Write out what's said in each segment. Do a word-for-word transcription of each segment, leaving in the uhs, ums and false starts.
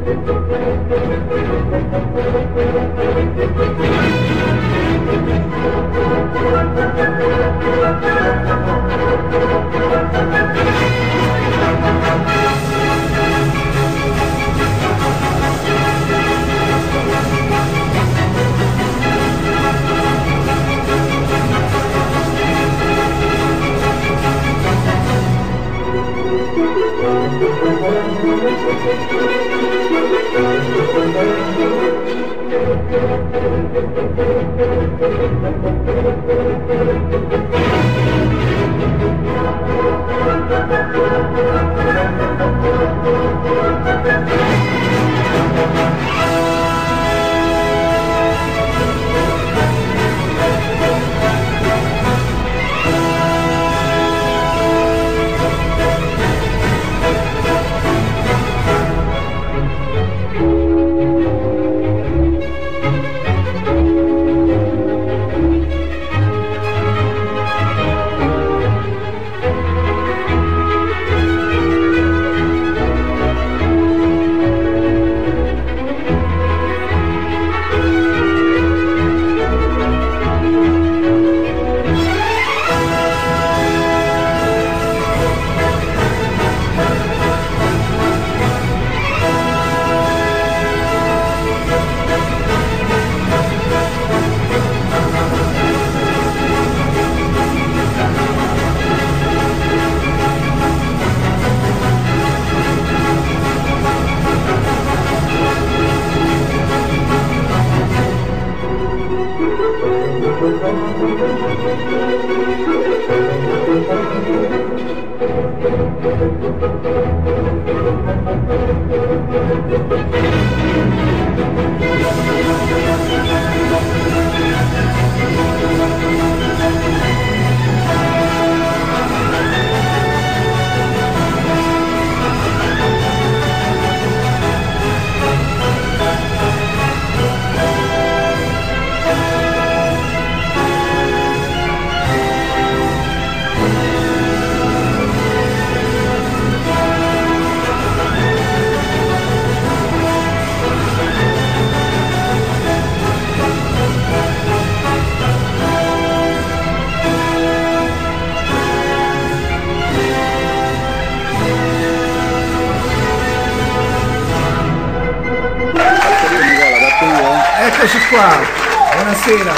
Eccoci qua, buonasera,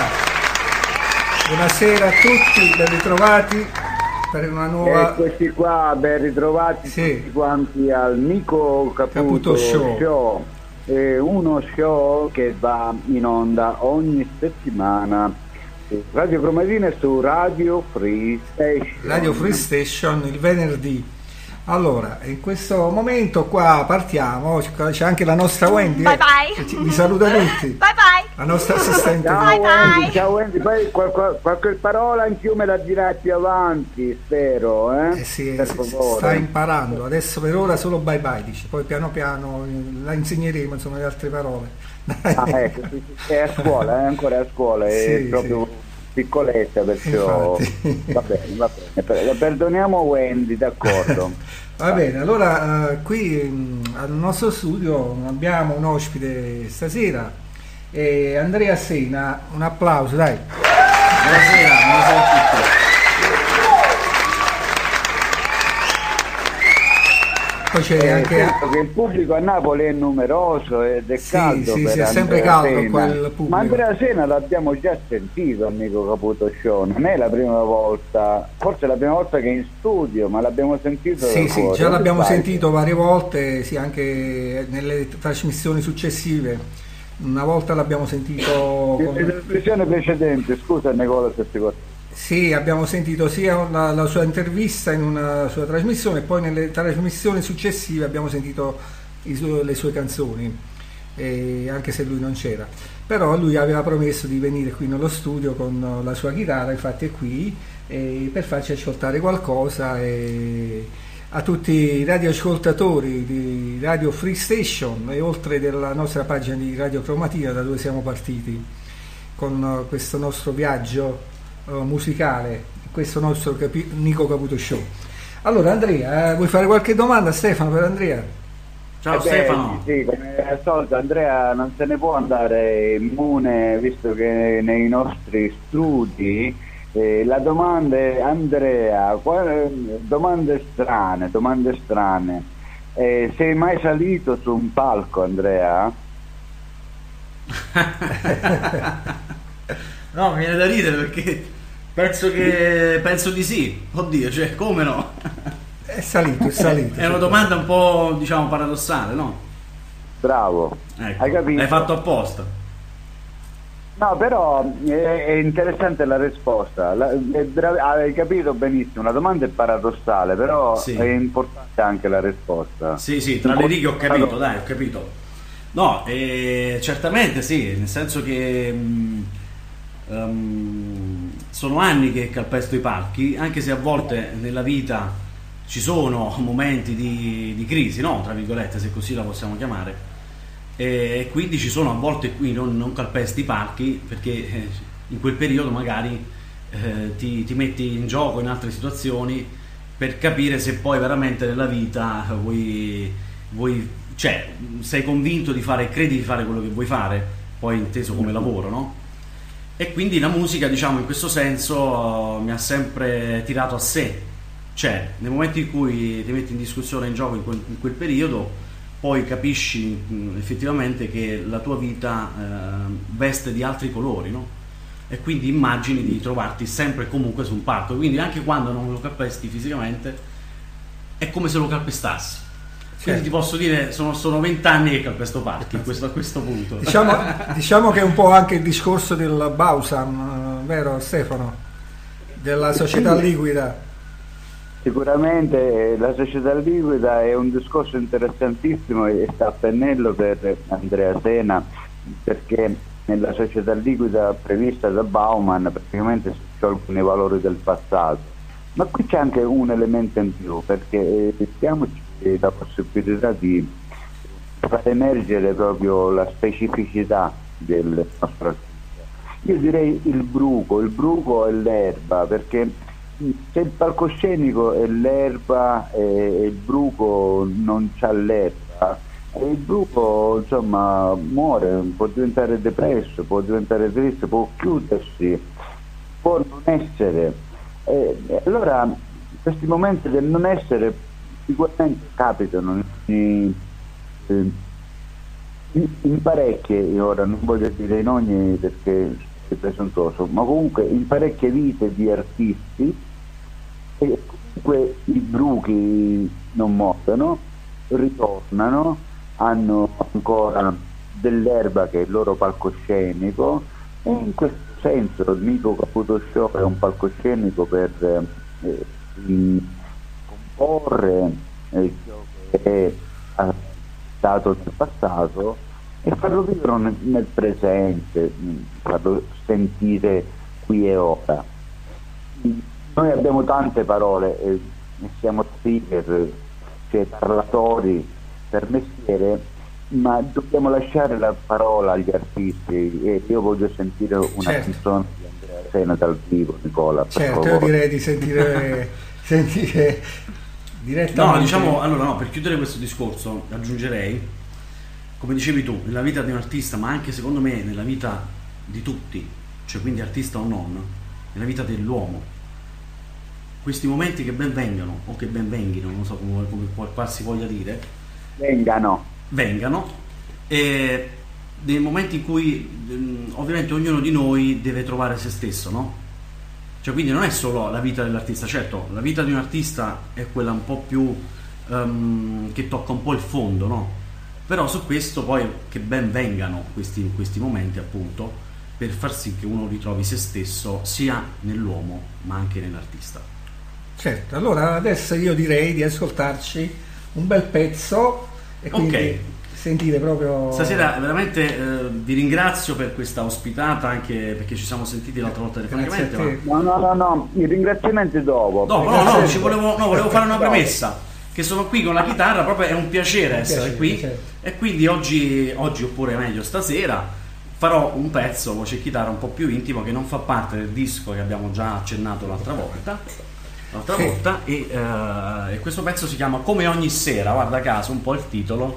buonasera a tutti, ben ritrovati per una nuova... Eccoci qua, ben ritrovati sì. tutti quanti al Nico Caputo, Caputo Show, show. È uno show che va in onda ogni settimana su Radio Cromatina e su Radio Free Station. Radio Free Station il venerdì. Allora, in questo momento qua partiamo, c'è anche la nostra Wendy, bye eh, bye. vi saluta tutti, bye bye, la nostra assistente. Ciao bye Wendy, bye. ciao Wendy, poi qualche, qualche parola in più me la dirai più avanti, spero, eh? Eh sì, per si- favore. sta imparando, adesso per ora solo bye bye dice, poi piano piano eh, la insegneremo, insomma, le altre parole. Ah, ecco, sì, sì, è a scuola, è ancora a scuola, è Sì, proprio sì. piccoletta, perciò Infatti. va bene, va bene. Per- la perdoniamo Wendy, d'accordo. Va bene, allora eh, qui mh, al nostro studio abbiamo un ospite stasera, eh, Andrea Sena, un applauso, dai. Buonasera, buonasera a tutti. Poi c'è Eh, anche... certo che il pubblico a Napoli è numeroso ed è Sì, caldo sì, per sì, è sempre Andrea caldo Sena. quel pubblico. Ma Andrea Sena l'abbiamo già sentito, amico Caputo Show, non è la prima volta, forse è la prima volta che è in studio, ma l'abbiamo sentito Sì, da sì, fuori. già l'abbiamo Vai. sentito varie volte, sì, anche nelle trasmissioni successive. Una volta l'abbiamo sentito In con... trasmissione precedente, scusa Nicola se ti corto. Sì, abbiamo sentito sia la, la sua intervista in una sua trasmissione e poi nelle trasmissioni successive abbiamo sentito i su- le sue canzoni, eh, anche se lui non c'era. Però lui aveva promesso di venire qui nello studio con la sua chitarra, infatti è qui, eh, per farci ascoltare qualcosa. E a tutti i radioascoltatori di Radio Free Station e oltre della nostra pagina di Radio Cromatina, da dove siamo partiti con questo nostro viaggio uh, musicale, questo nostro capi- Nico Caputo Show. Allora Andrea, eh, vuoi fare qualche domanda a Stefano per Andrea? Ciao Eh beh, Stefano. sì, come al solito Andrea non se ne può andare immune, visto che nei nostri studi eh, la domanda è Andrea, qual- domande strane, domande strane. Eh, sei mai salito su un palco, Andrea? No, mi viene da ridere perché penso che penso di sì. Oddio, cioè, come no? È salito, è salito. È una domanda un po', diciamo, paradossale, no? Bravo, Ecco, hai capito? l'hai fatto apposta. No, però è, è interessante la risposta. La- è bra- hai capito benissimo, la domanda è paradossale, però Sì. è importante anche la risposta. Sì, sì, tra le righe ho capito, dai, ho capito. No, eh, certamente sì, nel senso che mh, ehm, sono anni che calpesto i palchi, anche se a volte nella vita ci sono momenti di, di crisi, no? Tra virgolette, se così la possiamo chiamare. E quindi ci sono a volte qui non, non calpesti i palchi perché eh, in quel periodo magari eh, ti, ti metti in gioco in altre situazioni per capire se poi veramente nella vita vuoi, vuoi cioè sei convinto di fare, credi di fare quello che vuoi fare, poi inteso come lavoro, no? E quindi la musica, diciamo, in questo senso eh, mi ha sempre tirato a sé, cioè nel momento in cui ti metti in discussione, in gioco in quel, in quel periodo, poi capisci mh, effettivamente che la tua vita eh, veste di altri colori, no? E quindi immagini di trovarti sempre e comunque su un palco, quindi anche quando non lo calpesti fisicamente è come se lo calpestassi. Quindi ti posso dire, sono, sono vent'anni che calpesto palchi questo, a questo punto. Diciamo, diciamo che è un po' anche il discorso del Bausam, eh, vero Stefano? Della società liquida. Sicuramente eh, la società liquida è un discorso interessantissimo e sta a pennello per Andrea Sena, perché nella società liquida prevista da Bauman praticamente si sciolgono i valori del passato. Ma qui c'è anche un elemento in più, perché eh, diamoci la possibilità di far emergere proprio la specificità del nostro artista. Io direi il bruco, il bruco è l'erba, perché se il palcoscenico è l'erba e il bruco non c'ha l'erba, e il bruco insomma muore, può diventare depresso, può diventare triste, può chiudersi, può non essere. E allora questi momenti del non essere sicuramente capitano in, in, in parecchie, io ora non voglio dire in ogni perché è presuntuoso, ma comunque in parecchie vite di artisti. E comunque i bruchi non muoiono, ritornano, hanno ancora dell'erba che è il loro palcoscenico, e in questo senso il Nico Caputo Show è un palcoscenico per eh, comporre eh, ciò che è stato nel passato e farlo vivere nel, nel presente, farlo sentire qui e ora. Noi abbiamo tante parole, eh, siamo speaker, cioè parlatori per mestiere, ma dobbiamo lasciare la parola agli artisti e io voglio sentire una Certo. canzone di Andrea Sena dal vivo, Nicola, per Certo, io favore. direi di sentire, sentire direttamente. No, diciamo, allora no, per chiudere questo discorso aggiungerei, come dicevi tu, nella vita di un artista, ma anche secondo me nella vita di tutti, cioè quindi artista o non, nella vita dell'uomo, questi momenti che ben vengano o che ben venghino, non so come, come qua si voglia dire, Vengano. vengano, e dei momenti in cui mh, ovviamente ognuno di noi deve trovare se stesso, no? Cioè quindi non è solo la vita dell'artista, certo la vita di un artista è quella un po' più um, che tocca un po' il fondo, no? Però su questo poi che ben vengano questi, questi momenti appunto per far sì che uno ritrovi se stesso sia nell'uomo ma anche nell'artista. Certo, allora adesso io direi di ascoltarci un bel pezzo e quindi Ok. sentire proprio... Stasera veramente eh, vi ringrazio per questa ospitata, anche perché ci siamo sentiti l'altra volta telefonicamente. Grazie a te. No, no, no, no, i ringraziamenti dopo. Ma... No, no, no, ci volevo, no, volevo fare una premessa. Che sono qui con la chitarra, proprio è un piacere essere piacere, qui. certo. E quindi oggi, oggi, oppure meglio stasera, farò un pezzo voce e chitarra un po' più intimo che non fa parte del disco che abbiamo già accennato l'altra volta. L'altra Sì. volta e, eh, e questo pezzo si chiama Come ogni sera, guarda caso un po' il titolo,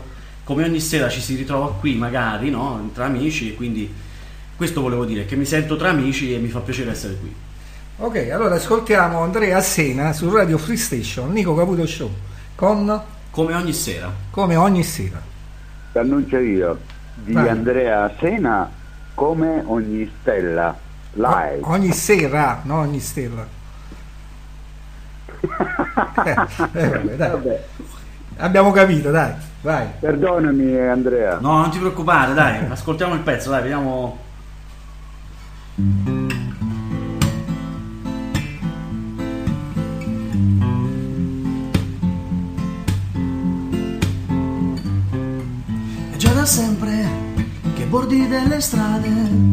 come ogni sera ci si ritrova qui magari, no? Tra amici, e quindi questo volevo dire, che mi sento tra amici e mi fa piacere essere qui. Ok, allora ascoltiamo Andrea Sena su Radio Free Station, Nico Caputo Show, con Come ogni sera. Come ogni sera. T'annuncio io, di Vai. Andrea Sena, Come ogni stella, live. O- ogni sera, no ogni stella. eh, eh, vabbè, dai. Vabbè, Abbiamo capito, dai, vai. perdonami Andrea. No, non ti preoccupare, dai, ascoltiamo il pezzo, dai, vediamo. È già da sempre che ai bordi delle strade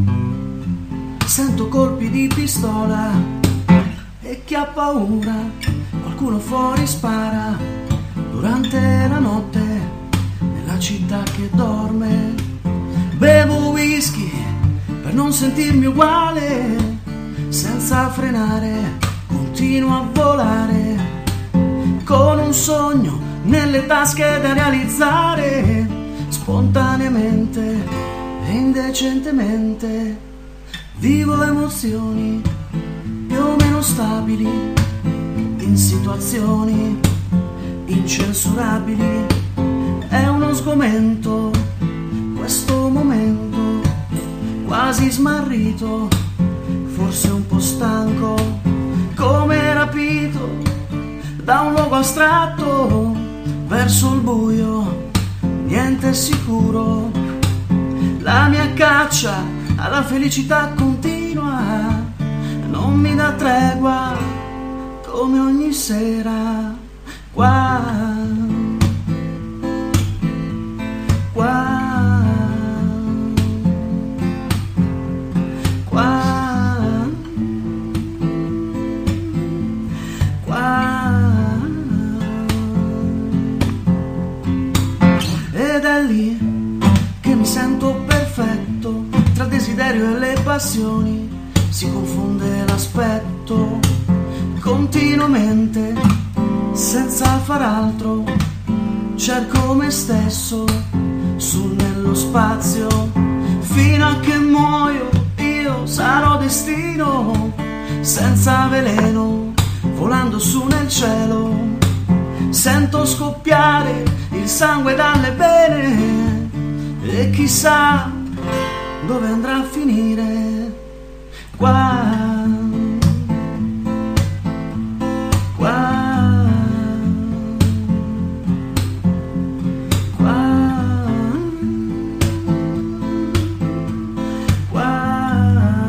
sento colpi di pistola e chi ha paura, qualcuno fuori spara durante la notte nella città che dorme. Bevo whisky per non sentirmi uguale, senza frenare continuo a volare, con un sogno nelle tasche da realizzare, spontaneamente e indecentemente vivo emozioni più o meno stabili in situazioni incensurabili. È uno sgomento questo momento, quasi smarrito, forse un po' stanco, come rapito da un luogo astratto verso il buio, niente è sicuro. La mia caccia alla felicità continua, non mi dà tregua, come ogni sera qua, qua, qua, qua. Ed è lì che mi sento perfetto, tra il desiderio e le passioni si confonde l'aspetto, continuamente, senza far altro, cerco me stesso su nello spazio, fino a che muoio io sarò destino, senza veleno, volando su nel cielo, sento scoppiare il sangue dalle vene e chissà dove andrà a finire. Qua, qua, qua, qua.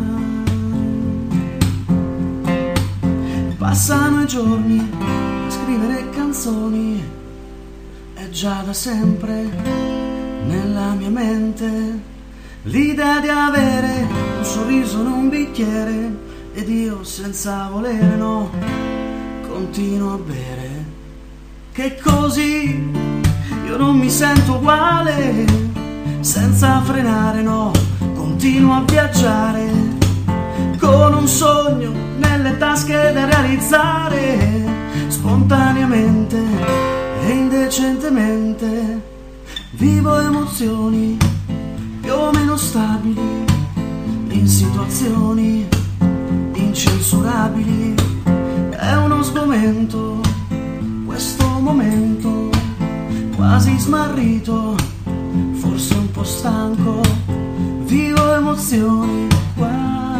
Passano i giorni a scrivere canzoni, è già da sempre nella mia mente l'idea di avere un sorriso in un bicchiere ed io senza volere, no, continuo a bere, che così io non mi sento uguale, senza frenare, no, continuo a viaggiare, con un sogno nelle tasche da realizzare, spontaneamente e indecentemente vivo emozioni più o meno stabili in situazioni incensurabili. È uno sgomento questo momento, quasi smarrito, forse un po' stanco, vivo emozioni qua,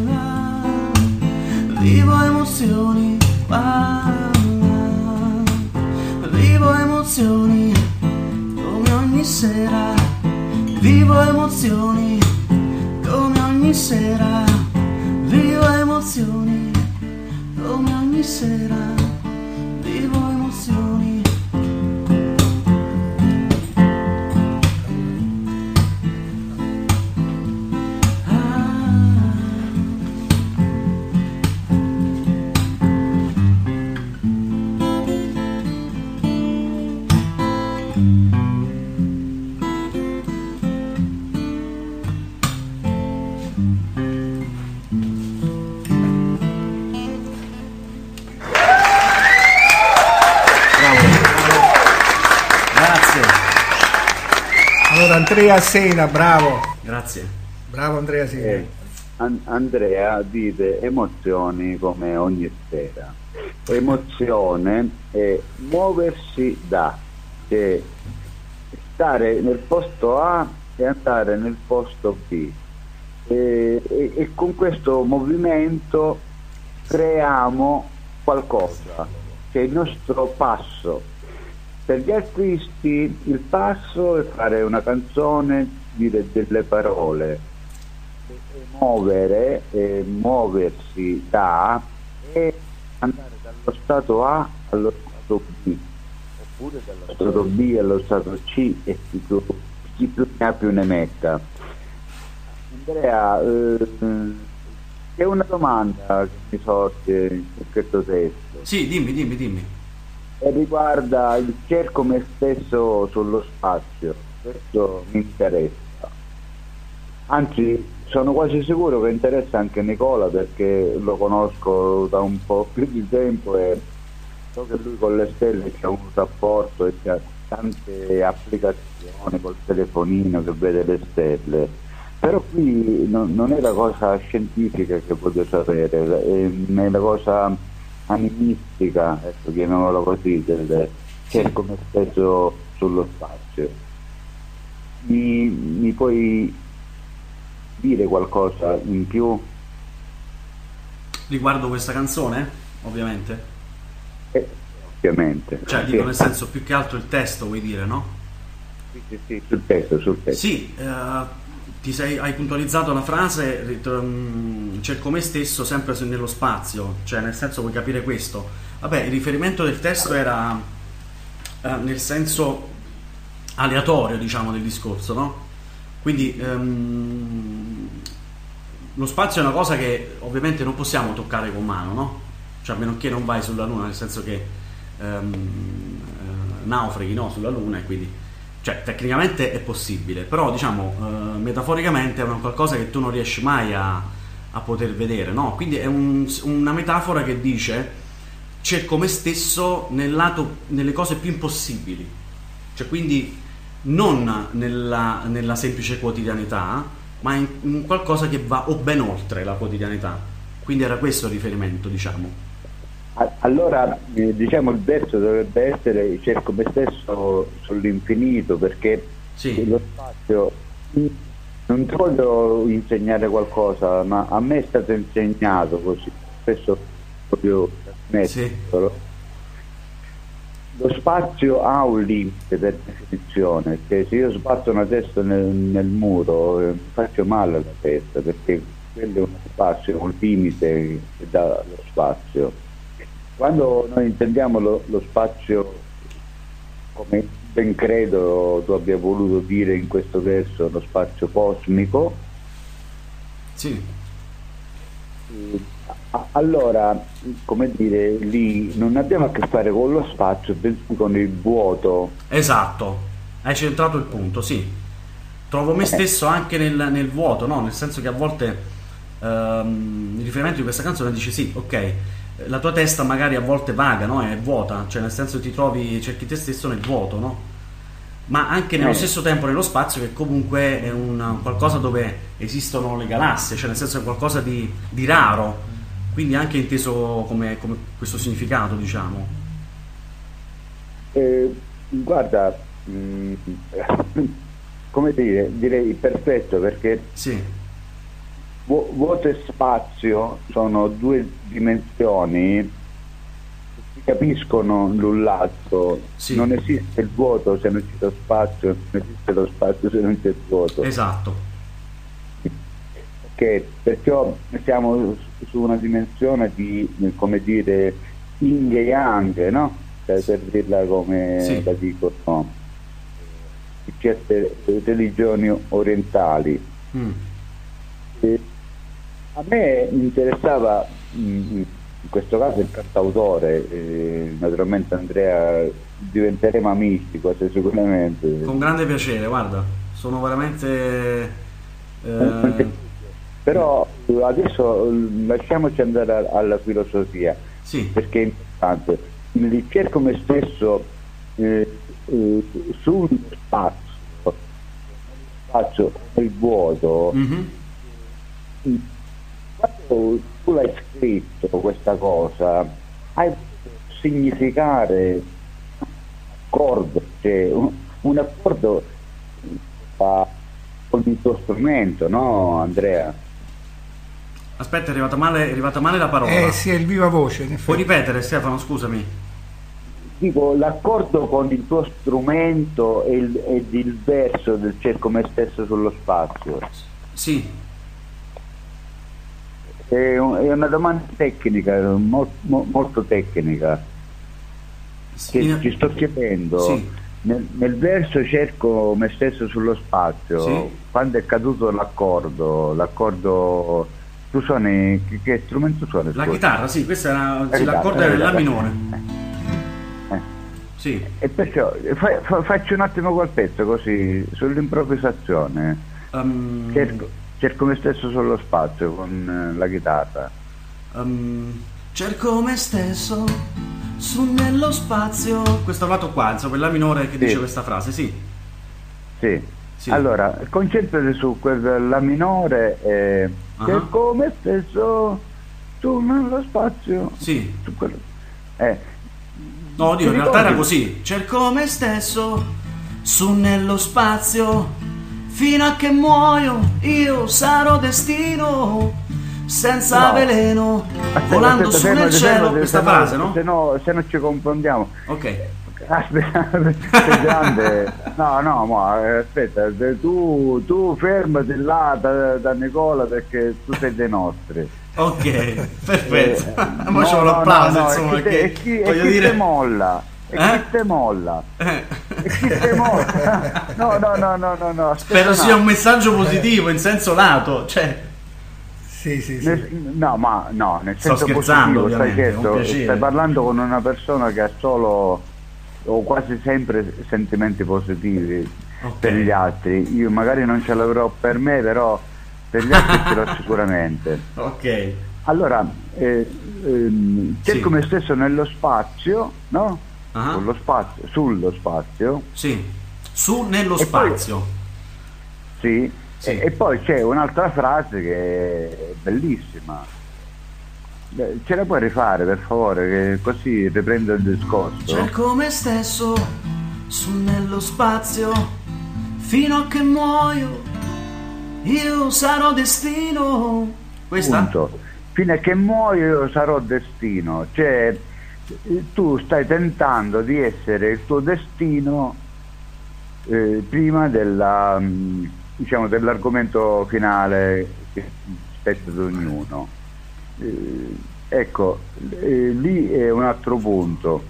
vivo emozioni qua, vivo emozioni come ogni sera, vivo emozioni come ogni sera, vivo emozioni come ogni sera, vivo emozioni. Allora Andrea Sena, bravo. Grazie. Bravo Andrea Sena. Eh, An- Andrea dice emozioni come ogni sera. Emozione è muoversi da, cioè stare nel posto A e andare nel posto B. E, e, e con questo movimento creiamo qualcosa, che è il nostro passo. Per gli artisti il passo è fare una canzone, dire delle parole, e muovere, e muoversi da e andare dallo stato A allo stato B, oppure dallo stato B allo stato C, e chi più, chi più ne ha più ne metta. Andrea, eh, c'è una domanda che mi sorge in questo testo. Sì, dimmi, dimmi, dimmi. E riguarda il cerco me stesso sullo spazio. Questo mi interessa. Anzi, sono quasi sicuro che interessa anche Nicola, perché lo conosco da un po' più di tempo e so che lui con le stelle c'ha un rapporto e c'ha tante applicazioni col telefonino che vede le stelle. Però qui no, non è la cosa scientifica che voglio sapere, è la cosa animistica, ecco, chiamiamola così, del cerco me stesso sullo spazio. Mi, mi puoi dire qualcosa in più? Riguardo questa canzone, ovviamente? Eh, ovviamente. Cioè, dico nel senso, più che altro il testo, vuoi dire, no? Sì, sì, sì, sul testo, sul testo. Sì, eh, ti sei, hai puntualizzato la frase, rit- cerco me stesso sempre se- nello spazio, cioè nel senso, vuoi capire questo? Vabbè, il riferimento del testo era eh, nel senso aleatorio, diciamo, del discorso, no? Quindi ehm, lo spazio è una cosa che ovviamente non possiamo toccare con mano, no? Cioè a meno che non vai sulla Luna, nel senso che ehm, eh, naufraghi, no? Sulla Luna, e quindi cioè tecnicamente è possibile, però diciamo eh, metaforicamente è una qualcosa che tu non riesci mai a, a poter vedere, no? Quindi è un- una metafora che dice cerco me stesso nel lato, nelle cose più impossibili, cioè quindi non nella, nella semplice quotidianità, ma in, in qualcosa che va o ben oltre la quotidianità. Quindi era questo il riferimento, diciamo. A- Allora, eh, diciamo, il verso dovrebbe essere cerco me stesso sull'infinito, perché Sì. lo spazio, non ti voglio insegnare qualcosa, ma a me è stato insegnato così, spesso proprio trasmetterlo. Lo spazio ha un limite per definizione, che se io sbatto una testa nel, nel muro eh, faccio male alla testa, perché quello è uno spazio, un limite che dà lo spazio. Quando noi intendiamo lo, lo spazio, come ben credo tu abbia voluto dire in questo verso, lo spazio cosmico, Sì. eh, a- allora, come dire, lì non abbiamo a che fare con lo spazio, bensì con il vuoto. Esatto, hai centrato il punto, sì. Trovo me stesso anche nel, nel vuoto, no? Nel senso che a volte ehm, il riferimento di questa canzone dice sì, ok, la tua testa magari a volte vaga, no? È vuota, cioè nel senso ti trovi, cerchi te stesso nel vuoto, no? Ma anche nello Eh. stesso tempo nello spazio, che comunque è un qualcosa dove esistono le galassie, cioè nel senso è qualcosa di, di raro, quindi anche inteso come, come questo significato, diciamo. Eh, guarda, mm, come dire, direi perfetto, perché Sì, vu- vuoto e spazio sono due dimensioni che si capiscono l'un l'altro. Sì. Non esiste il vuoto se non c'è lo spazio, non esiste lo spazio se non c'è il vuoto. esatto. Ok, perciò siamo su- su una dimensione di, come dire, yin e yang, no? Per, per dirla come Sì. la dicono in certe religioni orientali. Mm. E a me interessava mm, in questo caso il cantautore, eh, naturalmente Andrea, diventeremo amici quasi sicuramente. Con grande piacere, guarda, sono veramente eh, Però eh, adesso eh, lasciamoci andare a- alla filosofia, sì, perché è importante. Il cerco me stesso eh, eh, sullo spazio spazio, il vuoto. Mm-hmm. Quando tu l'hai scritto questa cosa, hai voluto significare un accordo, cioè un, un accordo uh, con il tuo strumento, no Andrea? Aspetta, è arrivata male, è arrivata male la parola. Eh sì, è il viva voce, in effetti. Puoi ripetere, Stefano, scusami. Dico, l'accordo con il tuo strumento e il, ed il verso del Cerco me stesso sullo spazio. Sì. È, un, è una domanda tecnica, molto, molto tecnica, che Sì. ti sto chiedendo. Sì. Nel, nel verso Cerco me stesso sullo spazio, Sì. quando è caduto l'accordo, l'accordo, tu suoni, che, che strumento suoni? La scusa? chitarra, sì, questa era, La sì, chitarra, l'accordo la era in La chitarra. minore. Sì. E perciò fa, fa, faccio un attimo quel pezzo così, sull'improvvisazione. Um, Cerco, cerco me stesso sullo spazio con eh, la chitarra. um, Cerco me stesso su nello spazio. questo lato qua, insomma, per La minore che Sì. dice questa frase, sì. Sì. Sì. Allora, concentrati su quel La minore e Ah. cerco me stesso su nello spazio. Sì. Su quello. Eh, No, Dio, in Ti realtà era ricordi? così. Cerco me stesso su nello spazio. Fino a che muoio io sarò destino. Senza No. veleno, aspetta, volando aspetta, su fermati, nel cielo. fermati, questa se no- frase, no? Se no, se no ci confondiamo. Ok. Aspetta, sei grande. No, no, ma aspetta, tu, tu fermati là da, da Nicola perché tu sei dei nostri. Ok, perfetto. Eh, Ma c'è un no, no, applauso, no, no, insomma, e chi, che e chi, e voglio chi dire. te molla? E Eh? chi te molla? Eh. E chi te molla? No, no, no, no, no, no. aspetta Spero un sia un attimo. messaggio positivo, in senso lato, cioè. Sì, sì, sì. Nel- no, ma no, nel Sto senso scherzando, positivo, stai, ovviamente, è un certo, piacere. stai parlando con una persona che ha solo o quasi sempre sentimenti positivi Ok. per gli altri. Io magari non ce l'avrò per me, però per gli altri ce l'ho sicuramente. Ok. Allora, eh, ehm, cerco Sì. me stesso nello spazio, no? Ah. Sullo spazio, sullo spazio, Sì. Su nello E poi- spazio. sì. Sì. E, e poi c'è un'altra frase che è bellissima. Beh, ce la puoi rifare per favore, che così riprendo il discorso? Cerco me stesso su nello spazio. Fino a che muoio io sarò destino. Questa? Punto. Fino a che muoio io sarò destino, cioè tu stai tentando di essere il tuo destino eh, prima della, mh, diciamo, dell'argomento finale che spetta ad ognuno. Eh, ecco, eh, lì è un altro punto.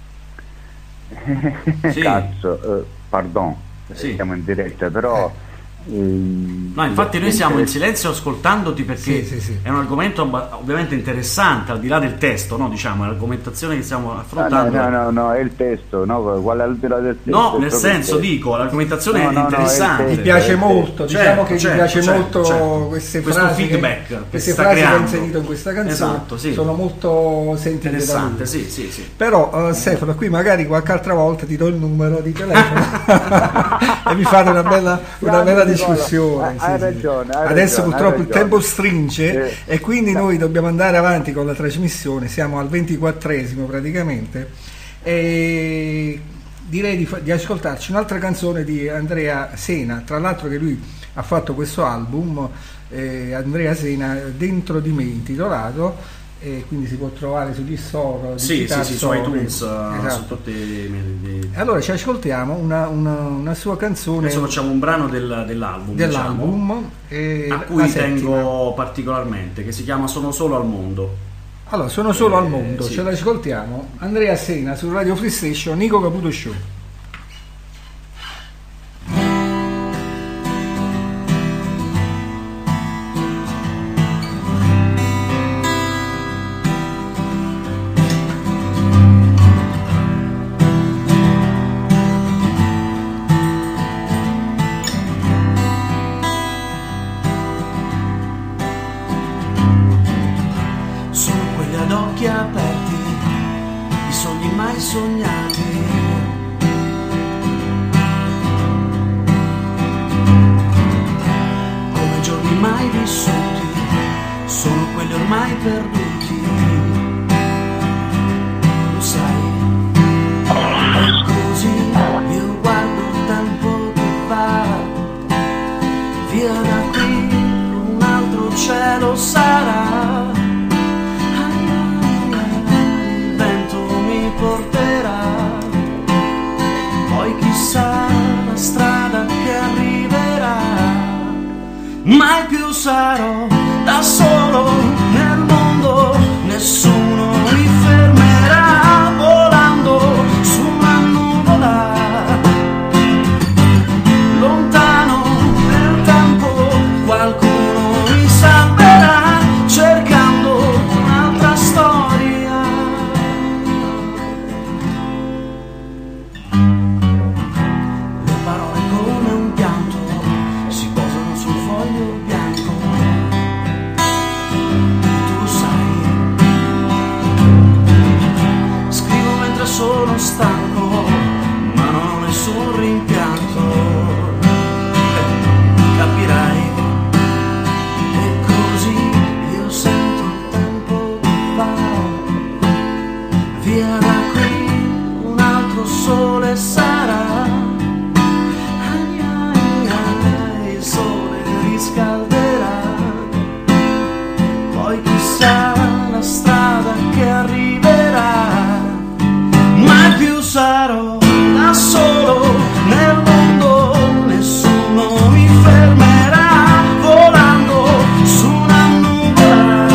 Sì. Cazzo, eh, pardon, Sì. siamo in diretta, però ehm, No, infatti noi è siamo in interess- silenzio ascoltandoti perché Sì, sì, sì. è un argomento abba- ovviamente interessante, al di là del testo, no? Diciamo, è l'argomentazione che stiamo No, no, affrontando. no, no, no, è il testo, no? Quale al di là del testo? No, È nel proprio il senso, testo. dico, l'argomentazione No, è no, no, è il interessante. testo. Mi piace Eh, molto, certo, diciamo che mi certo, piace certo, molto certo. queste Questo frasi, feedback che, che queste sta frasi che ho creando. inserito in questa canzone Esatto, sì. sono molto sentite da Interessante, lui. sì, sì, sì. Però eh, Stefano, qui magari qualche altra volta ti do il numero di telefono e mi fate una bella, una Grande bella Nicola, discussione. hai- sì, hai sì. ragione, hai Adesso ragione, purtroppo hai il ragione. tempo stringe Eh. e quindi noi dobbiamo andare avanti con la trasmissione, siamo al ventiquattresimo praticamente e direi di, fa- di ascoltarci un'altra canzone di Andrea Sena, tra l'altro che lui ha fatto questo album, eh, Andrea Sena, Dentro di me intitolato, e quindi si può trovare sugli store, Sì, sì, Digital sì, su Store. iTunes, eh, Esatto. su tutti i... Allora ci ascoltiamo una, una, una sua canzone Adesso facciamo un brano del- dell'album, dell'album diciamo, e a la cui settima. tengo particolarmente, che si chiama Sono solo al mondo. Allora, sono solo Eh, al mondo, sì. ce l'ascoltiamo. Andrea Sena su Radio Free Station, Nico Caputo Show. Sono quegli ad occhi aperti, i sogni mai sognati. mai vissuti sono quelli ormai perduti, lo sai. E così io guardo il tempo che va via da qui, un altro cielo sarà. Il vento mi porterà, poi chissà la strada che arriverà. Mai più sarò da solo nel mondo, nessuno mi fermerà, volando su una nuvola, lontano nel tempo qualcuno mi salverà, cercando un'altra storia. Le parole come un pianto si posano sul foglio bianco, tu sai. Scrivo mentre sono stanco, ma non ho nessun rimpianto, eh, capirai. E così io sento il tempo che va via da qui, un altro sole sarà. Ai ai ai, il sole riscalderà, poi chissà la strada che arriverà. Mai più sarò da solo nel mondo, nessuno mi fermerà, volando su una nuvola,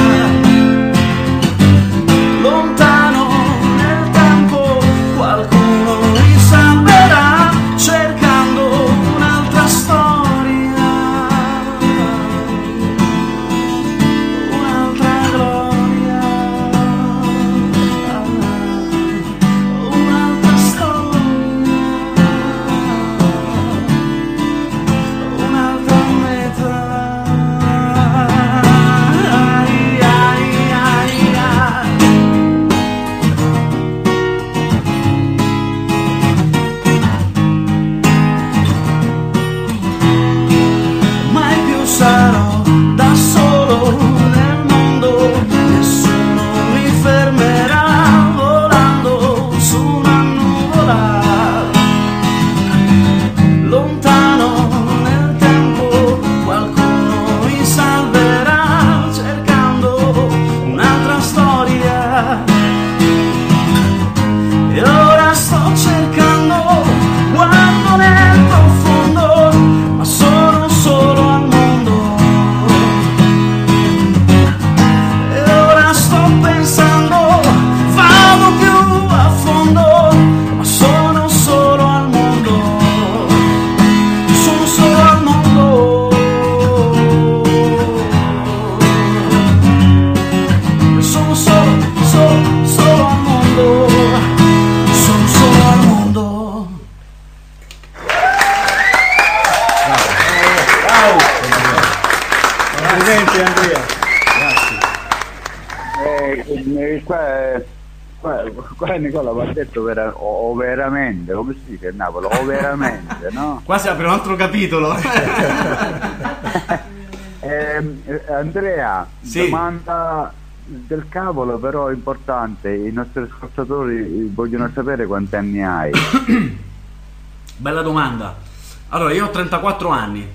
lontano nel tempo qualcuno mi salverà, cercando un'altra storia, un'altra gloria, un'altra storia, un'altra meta. Ai, ai, ai, ai. Mai più sarò da solo nel mondo, nessuno mi fermerà, volando su una nuvola, lontano nel tempo qualcuno mi salverà, cercando un'altra storia. E ora sto cercando, guardo nel profondo, ma sono solo al mondo. E ora sto pensando, vado più a fondo, ma sono solo al mondo, sono solo al mondo, sono solo, solo, solo al mondo, sono solo al mondo. Complimenti Andrea. Eh, eh, qua, qua, qua Nicola mi ha detto vera, o, o veramente, come si dice a Napoli, o veramente, no? Qua si apre un altro capitolo. Eh, eh, Andrea, Sì. domanda del cavolo però importante, i nostri ascoltatori vogliono sapere quanti anni hai. Bella domanda. Allora, io ho trentaquattro anni.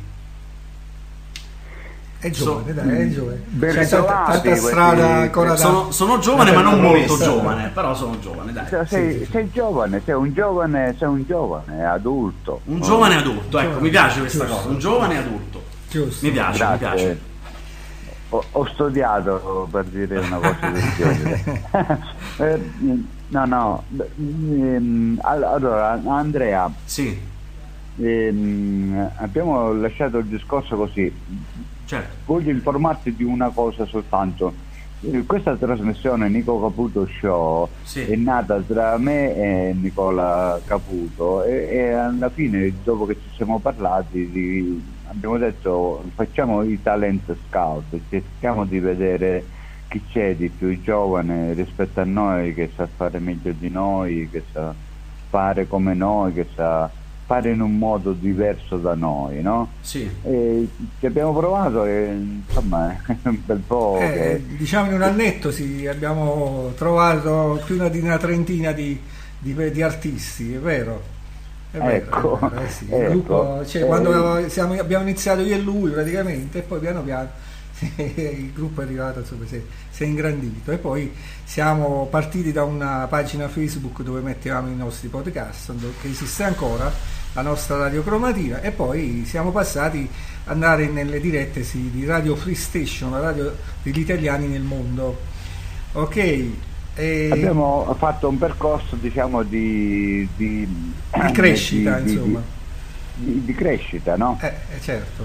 È giovane, dai, è giovane. Ben C'è tanta, ritrovati tanta questi- strada ancora da... Sono, sono giovane, ma non da molto questa. giovane, però sono giovane, dai. Sei, sei, sei giovane, sei un giovane, sei un giovane adulto. Un giovane adulto, ecco, Giovane. mi piace questa Giusto. cosa, un giovane adulto. Giusto. Mi piace, mi Grazie. piace. Ho, ho studiato per dire una cosa del genere. Eh, no, no. ehm, all- Allora, Andrea, Sì, ehm, abbiamo lasciato il discorso così. certo. Voglio informarti di una cosa soltanto. Eh, Questa trasmissione Nico Caputo Show Sì. è nata tra me e Nicola Caputo e, e alla fine, dopo che ci siamo parlati, di, abbiamo detto facciamo i talent scout, cerchiamo di vedere chi c'è di più giovane rispetto a noi, che sa fare meglio di noi, che sa fare come noi, che sa fare in un modo diverso da noi, no? Sì. E ci abbiamo provato e insomma è un bel po'. Eh, che... Diciamo in un annetto sì, abbiamo trovato più di una trentina di, di, di artisti, è vero? È vero, Ecco, è vero, eh sì. Il ecco. gruppo, cioè, Eh. quando siamo, abbiamo iniziato io e lui praticamente, e poi piano piano il gruppo è arrivato, insomma, si è, si è ingrandito, e poi siamo partiti da una pagina Facebook dove mettevamo i nostri podcast, che esiste ancora, la nostra Radio Cromatina, e poi siamo passati ad andare nelle dirette sì, di Radio Free Station, la radio degli italiani nel mondo. Ok, e... abbiamo fatto un percorso, diciamo, di, di, di crescita, di, insomma. Di, di, di crescita, no? Eh, certo.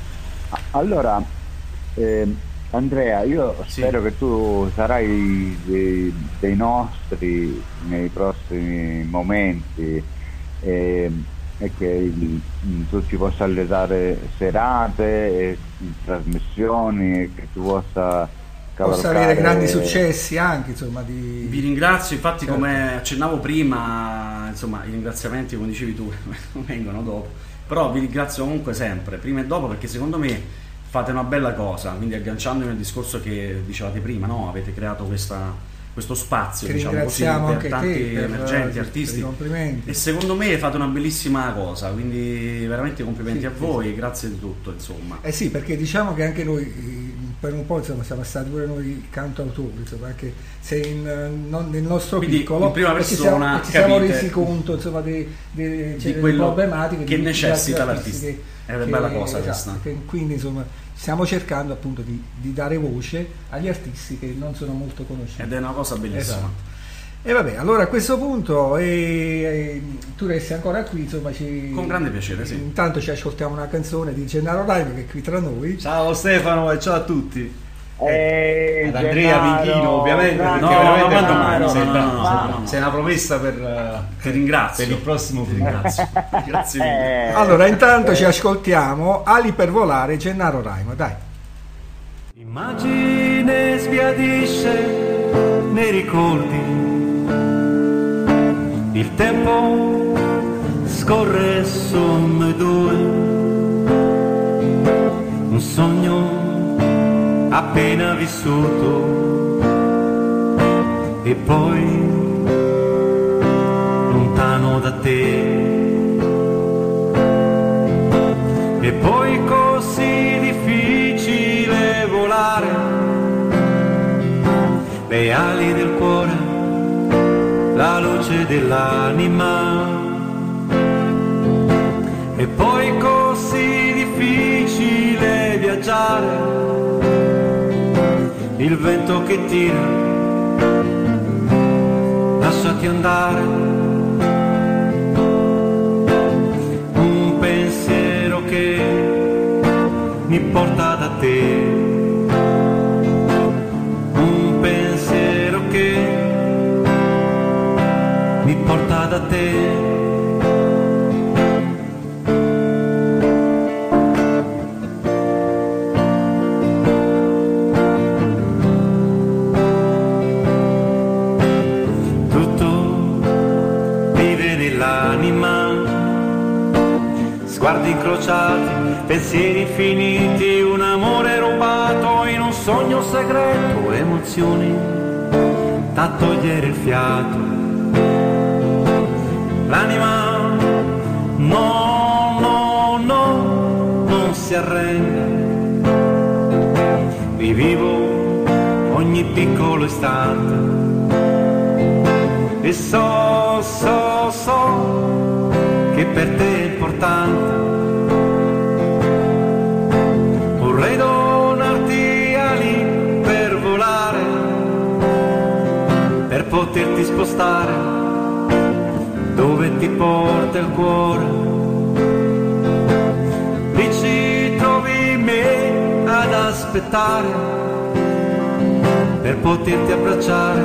Allora, eh, Andrea, io Sì. spero che tu sarai dei, dei nostri nei prossimi momenti, eh, e che il, tu ci possa alletare serate e trasmissioni, e che tu possa possa cavalcare... avere grandi successi anche, insomma, di... Vi ringrazio, infatti, Certo. come accennavo prima, insomma, i ringraziamenti, come dicevi tu, vengono dopo, però vi ringrazio comunque sempre, prima e dopo, perché secondo me fate una bella cosa, quindi agganciandomi al discorso che dicevate prima, no? Avete creato questa, questo spazio, Ti diciamo così, ringraziamo per anche tanti te per, emergenti per artisti, i complimenti. e secondo me fate una bellissima cosa, quindi veramente complimenti Sì, a sì, voi, sì. grazie di tutto, insomma. Eh sì, perché diciamo che anche noi eh, per un po', insomma, siamo stati pure noi cantautori, insomma, anche se in, eh, non, nel nostro Quindi, piccolo in prima perché persona, siamo, ci siamo capite resi conto, insomma, di, di, cioè, di delle quello problematiche che di- di necessita altri artisti l'artista. che- È una che- bella cosa esatto, questa. che quindi insomma stiamo cercando appunto di, di dare voce agli artisti che non sono molto conosciuti. Ed è una cosa bellissima. Esatto. E vabbè, allora a questo punto eh, eh, tu resti ancora qui, insomma, ci, Con grande piacere, sì. Intanto ci ascoltiamo una canzone di Gennaro Raimo che è qui tra noi. Ciao Stefano e ciao a tutti. Eh, Ad Andrea Gennaro, Vichino, ovviamente, grande perché No, veramente ma quando mai? No, sei, no, bra- no, no, sei- no, no. sei una promessa per, eh, Ti ringrazio. per il prossimo Ti film. ringrazio. Grazie mille. Eh, Allora, intanto ci ascoltiamo Ali per volare, Gennaro Raimo, dai. Immagine sbiadisce nei ricordi, il tempo scorre su noi due, un sogno appena vissuto e poi lontano da te, e poi così difficile volare, le ali del cuore, la luce dell'anima, e poi così difficile viaggiare, il vento che tira, lasciati andare, un pensiero che mi porta da te, un pensiero che mi porta da te. Sguardi incrociati, pensieri infiniti, un amore rubato in un sogno segreto, emozioni da togliere il fiato. L'anima no, no, no, non si arrende, rivivo ogni piccolo istante e so, so, so che per te è importante. Vorrei donarti ali per volare, per poterti spostare dove ti porta il cuore. Lì ci trovi me ad aspettare per poterti abbracciare,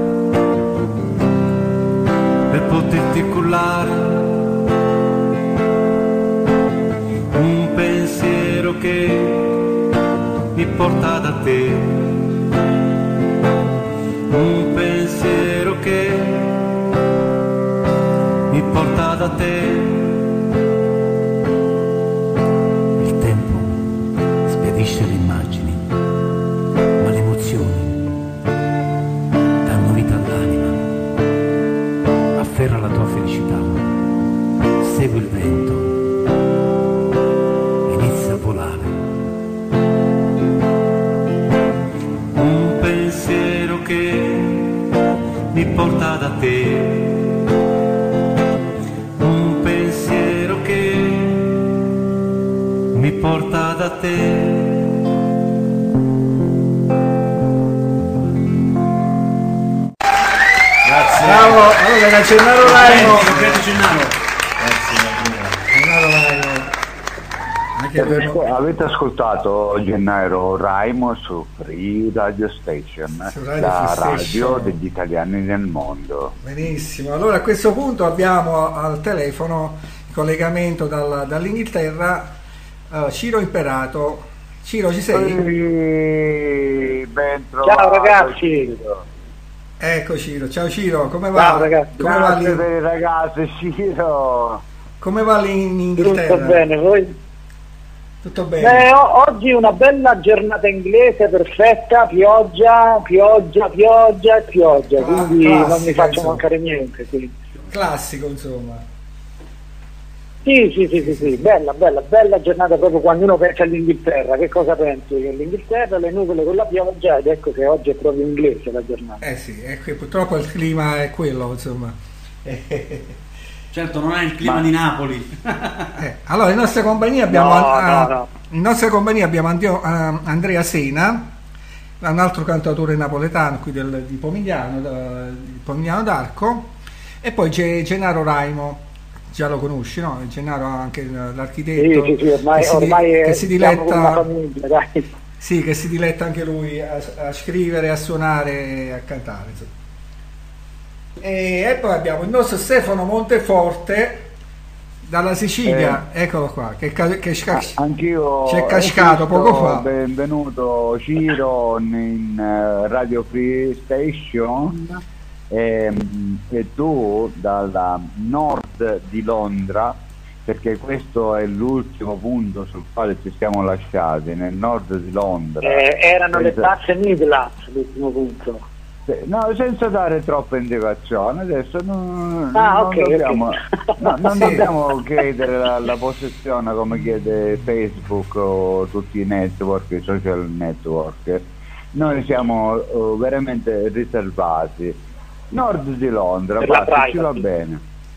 per poterti cullare. Un pensiero che mi porta da te, un pensiero che mi porta da te. te, un pensiero che mi porta da te. Grazie. Bravo, allora era Gennaro Raimo. Complimenti, Gennaro. Gennaro Raimo. Anche Avete, per- avete ascoltato Gennaro Raimo su Free Radio Station, Su Radio la Free radio Station. degli italiani nel mondo. Benissimo, allora a questo punto abbiamo al telefono il collegamento dal- dall'Inghilterra eh, Ciro Imperato. Ciro, ci sei? Ehi, ben trovato, Ciao ragazzi. Ciro. Ecco Ciro, ciao Ciro, come va? Ciao, ragazzi. Come va, Grazie lì, per i ragazzi, Ciro. come va lì in Inghilterra? Tutto bene, voi? Tutto bene. Eh, o- oggi una bella giornata inglese perfetta, pioggia, pioggia, pioggia e pioggia, Ah, quindi non mi classica, faccio insomma. mancare niente. Sì. Classico, insomma. Sì, sì, sì, sì, sì, bella, bella, bella giornata proprio quando uno pensa all'Inghilterra. Che cosa pensi? Che l'Inghilterra, le nuvole con la pioggia, ed ecco che oggi è proprio inglese la giornata. Eh sì, è che purtroppo il clima è quello, insomma. Certo, non è il clima Ma- di Napoli. Eh, allora, in nostra compagnia abbiamo, No, ah, no, no. in nostra compagnia abbiamo Andio- ah, Andrea Sena, un altro cantautore napoletano qui del, di Pomigliano, da- di Pomigliano d'Arco, e poi c'è Gennaro Raimo, già lo conosci, no? Gennaro anche eh, Sì, l'architetto, sì, sì, ormai, che si, di- ormai che è- si siamo come una diletta, famiglia, dai. sì, che si diletta anche lui a, a scrivere, a suonare e a cantare, insomma. E, e poi abbiamo il nostro Stefano Monteforte dalla Sicilia, eccolo qua, che, ca- che sca- Anch'io si è cascato esisto, poco fa. Benvenuto Ciro in eh, Radio Free Station, ehm, e tu dalla nord di Londra, perché questo è l'ultimo punto sul quale ci siamo lasciati, nel nord di Londra. Eh, erano le Senza- tasse Midlands, l'ultimo punto. No, senza dare troppe indicazioni, adesso non, Ah, non ok, dobbiamo, ok. no, non Sì. dobbiamo chiedere la, la posizione come chiede Facebook o tutti i network, i social network. Noi siamo eh, veramente riservati. Nord di Londra, Per la basta, ci va privacy.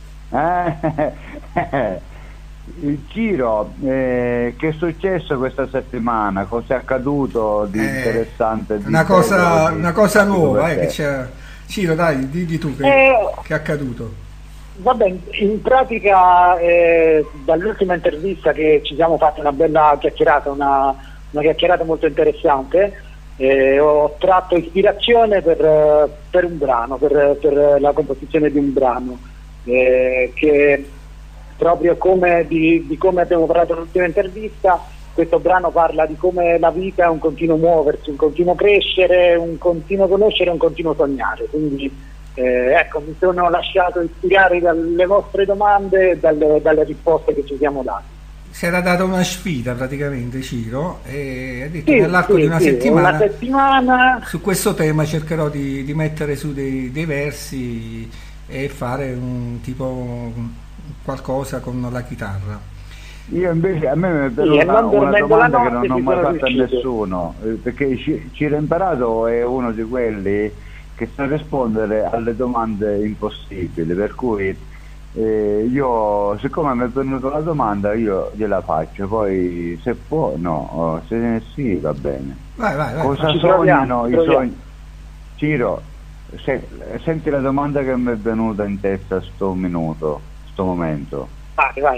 bene. Eh? Il Ciro, eh, che è successo questa settimana? Cosa è accaduto di Eh, interessante? di una cosa, bello, di- una cosa di nuova, eh, che divertente? c'è. Ciro, dai, digli tu che, Eh, che è accaduto. Vabbè, in pratica eh, dall'ultima intervista che ci siamo fatti una bella chiacchierata, una, una chiacchierata molto interessante, eh, ho tratto ispirazione per, eh, per un brano, per, per la composizione di un brano, eh, che proprio come di, di come abbiamo parlato nell'ultima intervista, questo brano parla di come la vita è un continuo muoversi, un continuo crescere, un continuo conoscere, un continuo sognare. Quindi eh, ecco, mi sono lasciato ispirare dalle vostre domande e dalle, dalle risposte che ci siamo dati. Si era data una sfida praticamente, Ciro, e ha detto Sì, nell'arco sì, di una sì, settimana una settimana su questo tema cercherò di, di mettere su dei, dei versi e fare un tipo qualcosa con la chitarra. Io invece, a me mi è Sì, venuta e non una dormendo la domanda che non notte ho ci mai sono fatto a riuscito. nessuno, eh, perché Ci- Ciro Imperato è uno di quelli che sa rispondere alle domande impossibili, per cui eh, io, siccome mi è venuta la domanda, io gliela faccio, poi se può, no, oh, se sì va bene. Vai, vai, vai. Cosa ci sognano proviamo, i proviamo. sogni? Ciro, se- senti la domanda che mi è venuta in testa sto minuto, sto momento. vai, vai.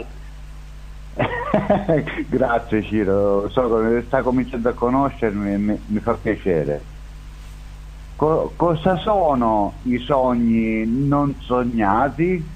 Grazie Ciro, so che sta cominciando a conoscermi e mi, mi fa piacere. Co- cosa sono i sogni non sognati?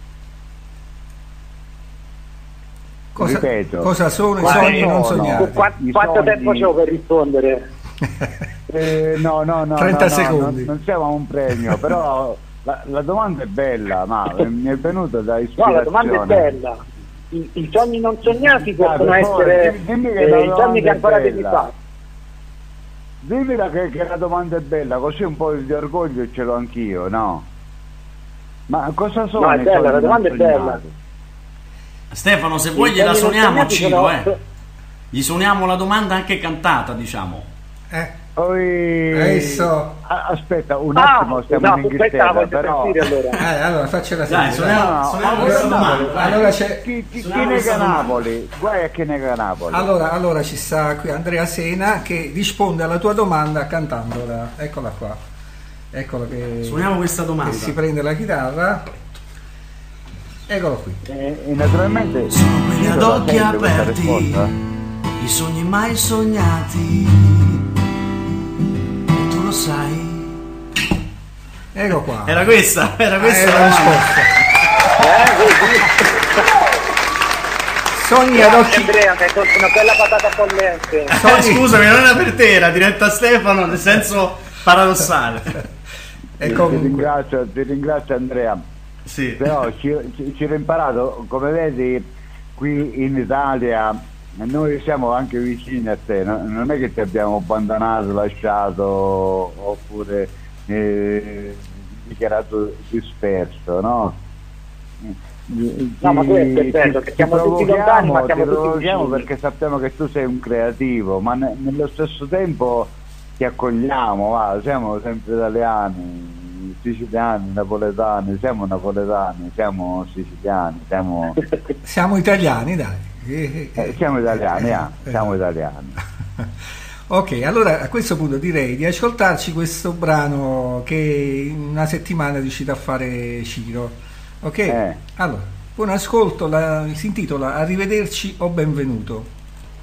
Cosa, Ripeto. cosa sono i Quali sogni non sono? sognati? Qua- I quanto sogni- tempo c'ho per rispondere? Eh, no, no, no, trenta no, no, secondi. non, non siamo a un premio, però la, la domanda è bella, ma mi è venuta da No, ispirazione. la domanda è bella. I, i sogni non sognati possono per favore, essere dimmi- dimmi che eh, la i sogni domanda che è ancora devi bella. fare. Dimmela che, che la domanda è bella, così un po' di orgoglio ce l'ho anch'io, no? Ma cosa sono No, è i bella, sogni la domanda non è bella. sognati? Stefano, se I vuoi gliela sogni non suoniamo a sognati Ciro, sono- eh. Gli suoniamo la domanda anche cantata, diciamo. Eh, Poi... Adesso. Ah, aspetta un Ah, attimo, stiamo no, in questa la Inghilterra, voglio però... sentire allora. Eh, allora faccela Dai, sentire. suoniamo, No, suoniamo no, questa no, domanda. no, vai. Allora c'è. Chi, chi, chi Suoniamo nega questa domanda. Napoli? Guai a chi nega Napoli. Allora, allora ci sta qui Andrea Sena che risponde alla tua domanda cantandola. Eccola qua. Eccola che, Suoniamo questa che domanda. si prende la chitarra. Eccolo qui. E, e naturalmente... Sono quelli ad Ciro la occhi sente questa aperti, risposta? i sogni mai sognati, e tu lo sai. Ecco qua. Era questa, era Ah, questa era la la risposta. risposta. Sogni ad occhi. Andrea, mi hai tolto una bella patata bollente. Eh, scusami, non era per te, era diretta a Stefano nel senso paradossale. E Ti comunque. ringrazio, ti ringrazio Andrea. Sì. Però ci, ci, ci ho imparato, come vedi qui in Italia noi siamo anche vicini a te, no? Non è che ti abbiamo abbandonato, lasciato oppure eh, dichiarato disperso, no? No, ma questo è bello, che siamo tutti lontani, ma siamo ti tutti provochiamo vicini. perché sappiamo che tu sei un creativo, ma ne- nello stesso tempo ti accogliamo, va, siamo sempre italiani, siciliani, napoletani, siamo napoletani, siamo siciliani, siamo, Siamo italiani, dai. Eh, eh, eh, siamo italiani, ah, eh, siamo eh. italiani. Ok, allora a questo punto direi di ascoltarci questo brano che in una settimana è riuscito a fare Ciro. Ok? Eh. Allora, buon ascolto, la- si intitola Arrivederci o benvenuto.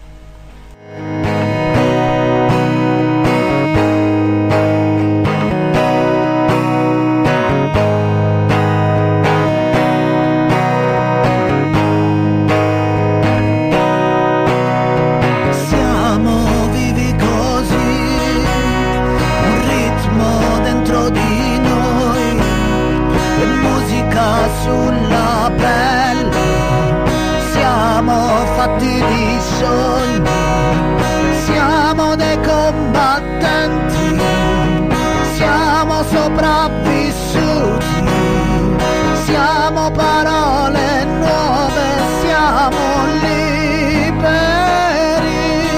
Siamo vivi così, un ritmo dentro di noi e musica sulla pelle. Siamo fatti di sogni, siamo dei combattenti, siamo sopravvissuti, siamo parole nuove, siamo liberi,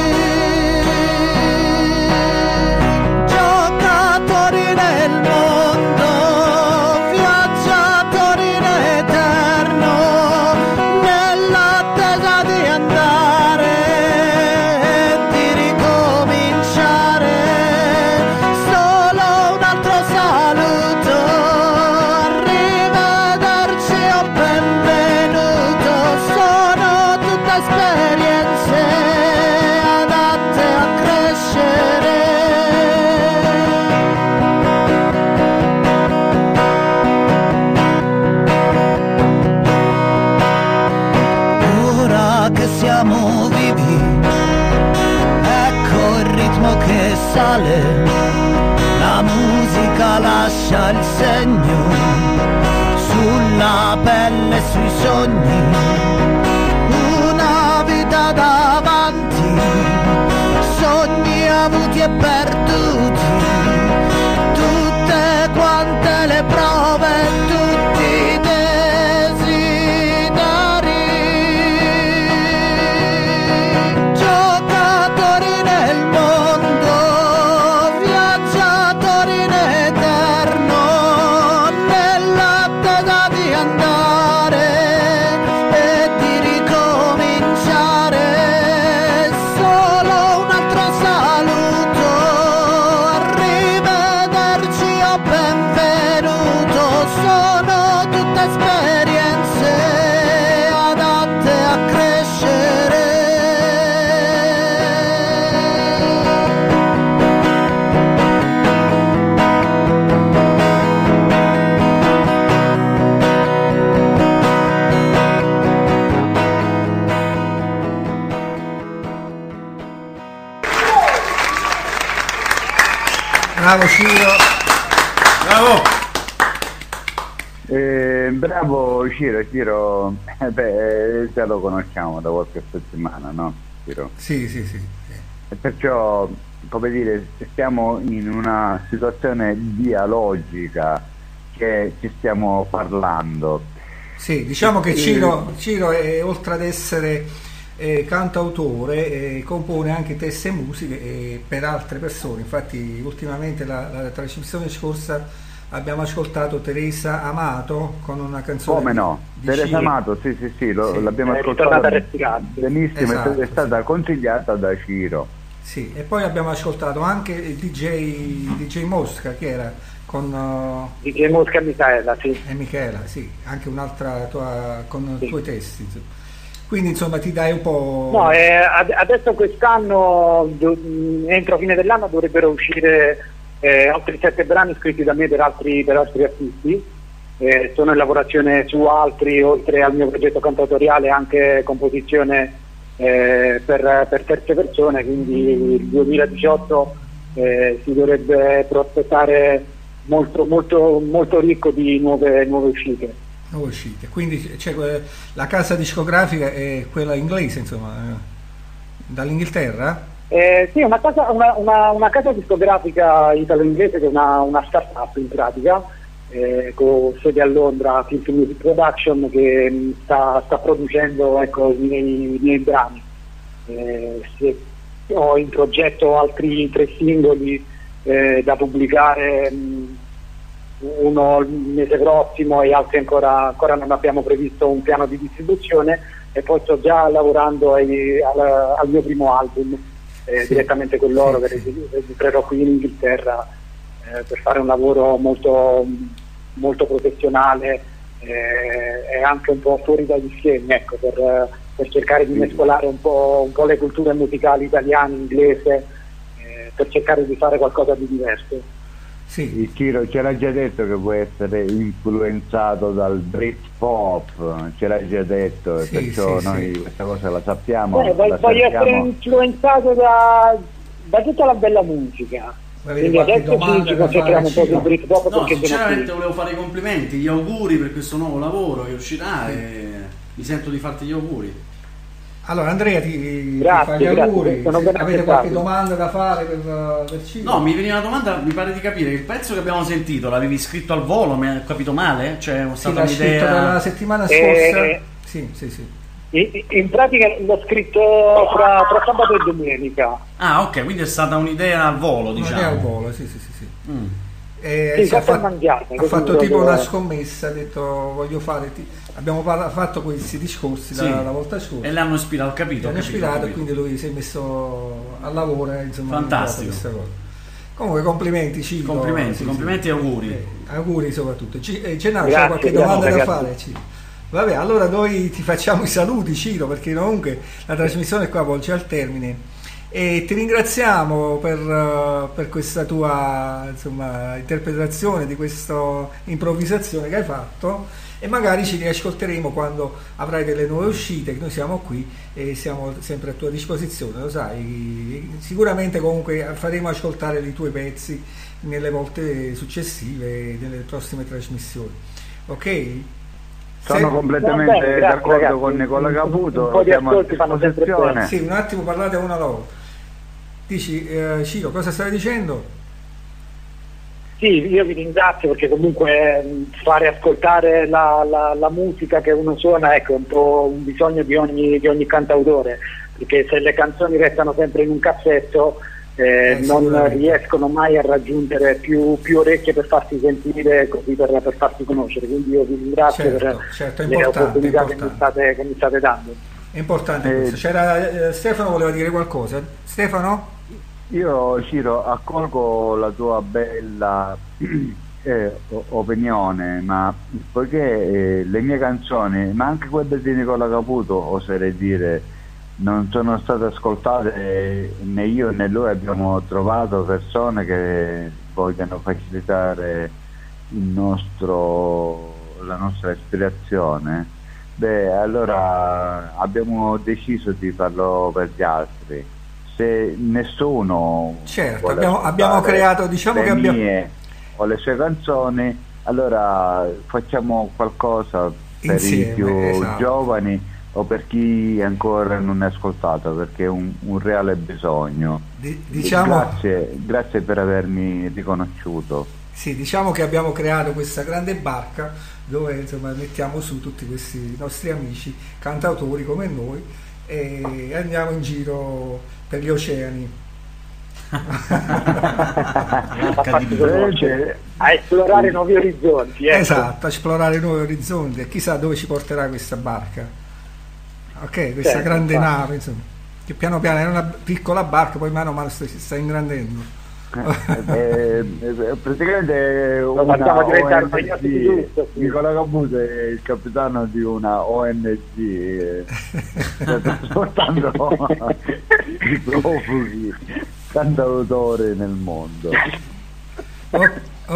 giocatori nel mondo, viaggiatori in eterno, nell'attesa di andare e di ricominciare, solo un altro saluto, arrivederci o benvenuto, sono tutte esperienze adatte a crescere. Ora che siamo vivi, ecco il ritmo che sale, la musica lascia il segno sulla pelle e sui sogni, una vita davanti, sogni avuti e perduti, tutte quante le prove, tutti i desideri, giocatori nel mondo, viaggiatori in eterno, nell'attesa di andare e di ricominciare, solo un altro saluto, arrivederci o benvenuto, sono tutte esperienze adatte a crescere. Bravo Ciro. Bravo! Eh, bravo Ciro, Ciro, eh, beh, eh, già lo conosciamo da qualche settimana, no? Ciro? Sì, sì, sì. E perciò, come dire, stiamo in una situazione dialogica che ci stiamo parlando. Sì, diciamo che Eh, Ciro, Ciro è, oltre ad essere è cantautore e compone anche testi e musiche e per altre persone. Infatti ultimamente la, la trasmissione scorsa abbiamo ascoltato Teresa Amato con una canzone. Come no? di Teresa Ciro. Amato, sì sì sì, lo- Sì. l'abbiamo È ascoltata ritornata a respirare. benissimo, Esatto, è stata sì. consigliata da Ciro. Sì, e poi abbiamo ascoltato anche il D J, D J Mosca, che era con uh, Di G Mosca e Michaela, sì. e Michela, sì, anche un'altra tua, con Sì. i tuoi testi. Insomma. Quindi insomma ti dai un po'. No, eh, ad- adesso quest'anno, do- mh, entro fine dell'anno, dovrebbero uscire eh, altri sette brani scritti da me per altri, per altri artisti. Eh, sono in lavorazione su altri, oltre al mio progetto cantautoriale, anche composizione eh, per, per terze persone, quindi il duemiladiciotto eh, si dovrebbe prospettare molto, molto, molto ricco di nuove, nuove uscite. nuove uscite. Quindi c'è que- la casa discografica è quella inglese, insomma, eh, dall'Inghilterra? Eh, sì, una casa, una, una, una casa discografica italo-inglese che è una, una start-up in pratica, eh, con sede a Londra, Film Music Production, che mh, sta, sta producendo, ecco, i miei, i miei brani. Eh, se- ho in progetto altri tre singoli eh, da pubblicare, mh, uno il mese prossimo e altri ancora, ancora non abbiamo previsto un piano di distribuzione, e poi sto già lavorando ai- al, al mio primo album. Eh, Sì. direttamente con loro, Sì, che sì. registrerò qui in Inghilterra eh, per fare un lavoro molto, molto professionale eh, e anche un po' fuori dagli schemi, ecco, per, per cercare di mescolare un po', un po' le culture musicali italiane, inglese, eh, per cercare di fare qualcosa di diverso. Sì, Il Ciro ce l'ha già detto che può essere influenzato dal Britpop, ce l'ha già detto, e Sì, perciò sì, noi sì. questa cosa la sappiamo. Beh, voglio la voglio essere sentiamo. influenzato da, da tutta la bella musica. avete Quindi qualche adesso ci, domanda ci da concentriamo un po' fare? sul Britpop, No, perché sono sinceramente qui. volevo fare i complimenti, gli auguri per questo nuovo lavoro che uscirà e mi sento di farti gli auguri. Allora Andrea ti, ti Grazie, fa gli grazie, auguri. sono Se ben avete accettato. qualche domanda da fare per, per Ciro? No, mi veniva una domanda, mi pare di capire che il pezzo che abbiamo sentito l'avevi scritto al volo, mi ho capito male? Cioè è Sì, stata l'ha scritto un'idea... dalla settimana scorsa. Eh, Sì, sì, sì. In, in pratica l'ho scritto tra, tra sabato e domenica. Ah, ok, quindi è stata un'idea al volo, Non diciamo. è al volo, sì, sì, sì, sì. Mm. E Sì, si è fatto fatto, mangiare, ha così fatto proprio- tipo una scommessa, ha detto voglio fare, ti- abbiamo parla- fatto questi discorsi Sì. la, la volta scorsa, E l'hanno ispirato, ho capito. mi ho hanno capito, ispirato ho e capito. quindi lui si è messo a lavoro e insomma ha Fantastico. inventato questa cosa. Comunque complimenti Ciro. Complimenti, Sì, complimenti sì. e auguri. Eh, auguri soprattutto. Ci- eh, Gennaro, c'è Grazie, qualche grazie, domanda da ragazzi. fare Ciro? Vabbè, allora noi ti facciamo i saluti Ciro, perché comunque la trasmissione qua volge al termine. E ti ringraziamo per, eh, per questa tua insomma, interpretazione di questa improvvisazione che hai fatto, e magari ci riascolteremo quando avrai delle nuove uscite, che noi siamo qui e siamo sempre a tua disposizione, lo sai. Sicuramente comunque faremo ascoltare i tuoi pezzi nelle volte successive, nelle prossime trasmissioni. Ok? Sono Se- completamente Va bene, grazie, d'accordo ragazzi. con Nicola Un- Caputo, un po' di siamo a ascolti fanno sempre disposizione. Sì, un attimo parlate una alla volta. Dici, eh, Ciro, cosa stavi dicendo? Sì, io vi ringrazio, perché comunque mh, fare ascoltare la, la- la musica che uno suona, ecco, è un po' un bisogno di ogni, di ogni cantautore, perché se le canzoni restano sempre in un cassetto eh, Eh, non sicuramente. riescono mai a raggiungere più, più orecchie per farsi sentire, così per, per farsi conoscere. Quindi io vi ringrazio Certo, per certo, è le importante, opportunità è che mi, importante. state, che mi state dando. È importante Eh, questo. C'era eh, Stefano voleva dire qualcosa. Stefano? Io Ciro accolgo la tua bella eh, o- opinione, ma poiché eh, le mie canzoni, ma anche quelle di Nicola Caputo, oserei dire, non sono state ascoltate, eh, né io né lui abbiamo trovato persone che vogliono facilitare il nostro, la nostra ispirazione, beh allora abbiamo deciso di farlo per gli altri. Se nessuno Certo, vuole abbiamo- abbiamo ascoltare creato, diciamo le che abbiamo- mie o le sue canzoni, allora facciamo qualcosa per Insieme, i più esatto. giovani o per chi ancora non è ascoltato, perché è un, un reale bisogno. Di- diciamo, Grazie, grazie per avermi riconosciuto. sì, diciamo che abbiamo creato questa grande barca dove insomma mettiamo su tutti questi nostri amici cantautori come noi, e andiamo in giro per gli oceani. A esplorare nuovi orizzonti, ecco. Esatto, a esplorare nuovi orizzonti e chissà dove ci porterà questa barca. Ok, questa Certo, grande infatti. nave, insomma, che piano piano era una piccola barca, poi mano a mano si sta ingrandendo. Eh, eh, praticamente Lo una facciamo diventare O N un G, di giusto, sì. Nicola Caputo è il capitano di una O N G, eh, sta trasportando i profughi cantautori nel mondo. O-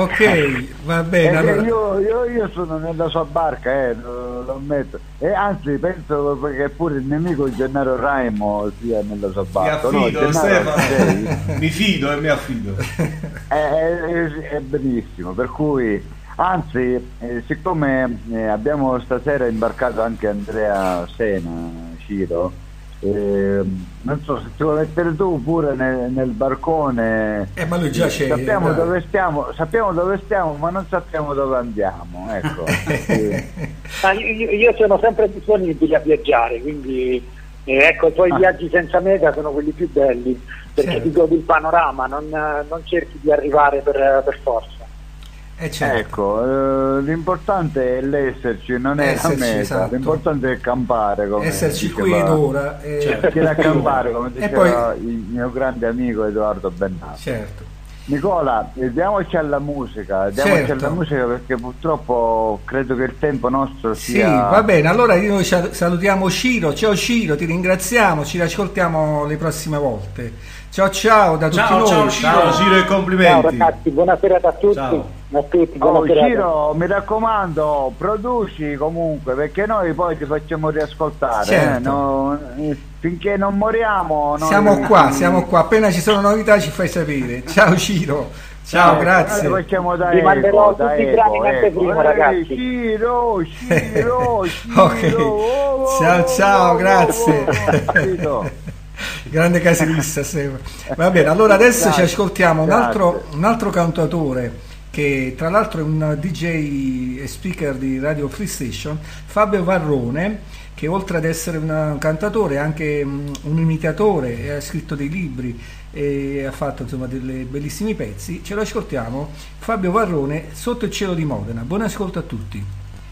ok, va Eh, bene. eh, Allora, io, io- io sono nella sua barca, eh, lo, lo ammetto. E anzi penso che pure il nemico Gennaro Raimo sia nella sua Mi barca. no? affido, Gennaro, sei? Stefano. Mi fido e mi affido. è, è- è benissimo, per cui anzi eh, siccome eh, abbiamo stasera imbarcato anche Andrea Sena, Ciro, eh, non so se ti vuoi mettere tu pure nel, nel barcone. eh, ma lui già c'è. sappiamo dai. dove stiamo sappiamo dove stiamo ma non sappiamo dove andiamo, ecco. Sì. Ma io, io sono sempre disponibile a viaggiare, quindi eh, ecco, i tuoi Ah. viaggi senza meta sono quelli più belli, perché Certo. ti godi il panorama, non, non cerchi di arrivare per, per forza. Eh, certo. Ecco, eh, l'importante è l'esserci, non è Esserci, la meta, esatto. l'importante è campare, come Esserci diceva- qui ed ora. eh, Certo. Chiede a campare, come E diceva il mio grande amico Edoardo Bennato. certo. Nicola, eh, diamoci alla musica, diamoci Certo. alla musica perché purtroppo credo che il tempo nostro Sì, sia... va bene, allora noi ci- salutiamo Ciro, ciao Ciro, ti ringraziamo, ci ascoltiamo le prossime volte. Ciao ciao da tutti Ciao, noi. ciao, Ciro. Ciao Ciro e Ciao complimenti. ragazzi, buona serata a tutti. Ciao. A tutti, buona Oh, serata. Ciro, mi raccomando, produci comunque perché noi poi ti facciamo riascoltare. Certo. eh, no, eh, finché non moriamo. noi- Siamo qua, siamo qua, appena ci sono novità ci fai sapere. Ciao Ciro, ciao, Eh, grazie. noi facciamo da Vi eco, manderò da tutti i eco, brani in eco. anteprima, Eh, ragazzi. Ciro, Ciro, Ciro. Ok. oh, Ciao, ciao, oh, grazie. oh, capito? Grande caserista sempre. Va bene, allora adesso ci Grazie, ascoltiamo un grazie. altro, un altro cantautore che tra l'altro è un D J e speaker di Radio Free Station, Fabio Varrone, che oltre ad essere un cantatore è anche mm, un imitatore, e ha scritto dei libri e ha fatto insomma dei bellissimi pezzi. Ce lo ascoltiamo, Fabio Varrone, Sotto il cielo di Modena. Buon ascolto a tutti.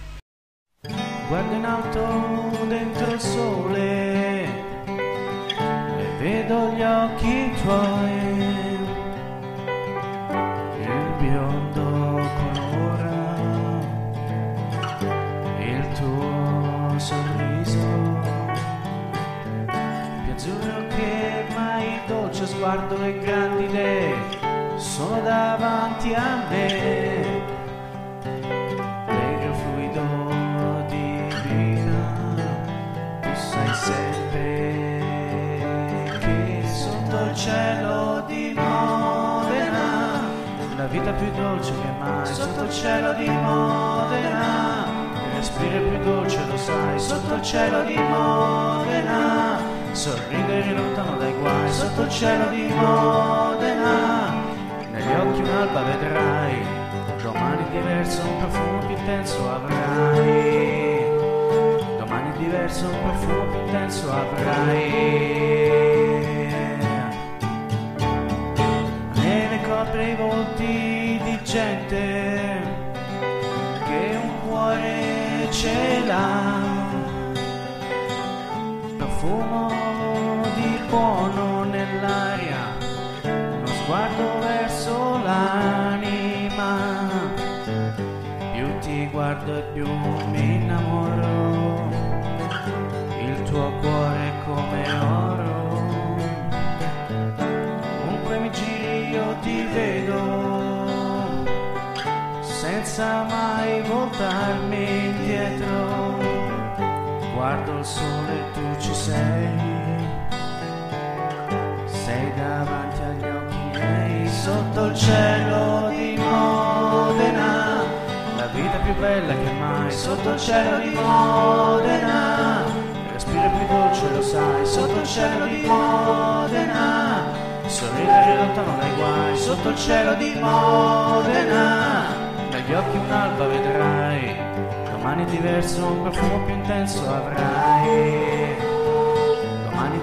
Guardo in alto dentro il sole e vedo gli occhi tuoi, il biondo colora, il tuo sorriso, più azzurro che mai, dolce sguardo e grandi idee sono davanti a me. Negro fluido di vita, tu sai sempre che sotto il cielo di Modena la vita più dolce che mai, sotto il cielo di Modena il respiro è più dolce, lo sai, sotto il cielo di Modena sorridere lontano dai guai, sotto il cielo di Modena negli occhi un'alba vedrai, domani diverso un profumo più intenso avrai, domani diverso un profumo più intenso avrai. Neve copre i volti di gente che un cuore ce l'ha, profumo di buono nell'aria, uno sguardo verso l'anima, più ti guardo e più mi innamoro, il tuo cuore è come oro, ovunque mi giri io ti vedo, senza mai voltarmi indietro, guardo il sole e tu ci sei, sei davanti agli occhi miei, sotto il cielo di Modena, la vita più bella che mai, sotto il cielo di Modena, il respiro più dolce lo sai, sotto il cielo di Modena, sorridere lontano dai guai, sotto il cielo di Modena, negli occhi un'alba vedrai, domani diverso un profumo più intenso avrai.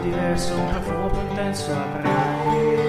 diverso, un profumo più intenso avrai.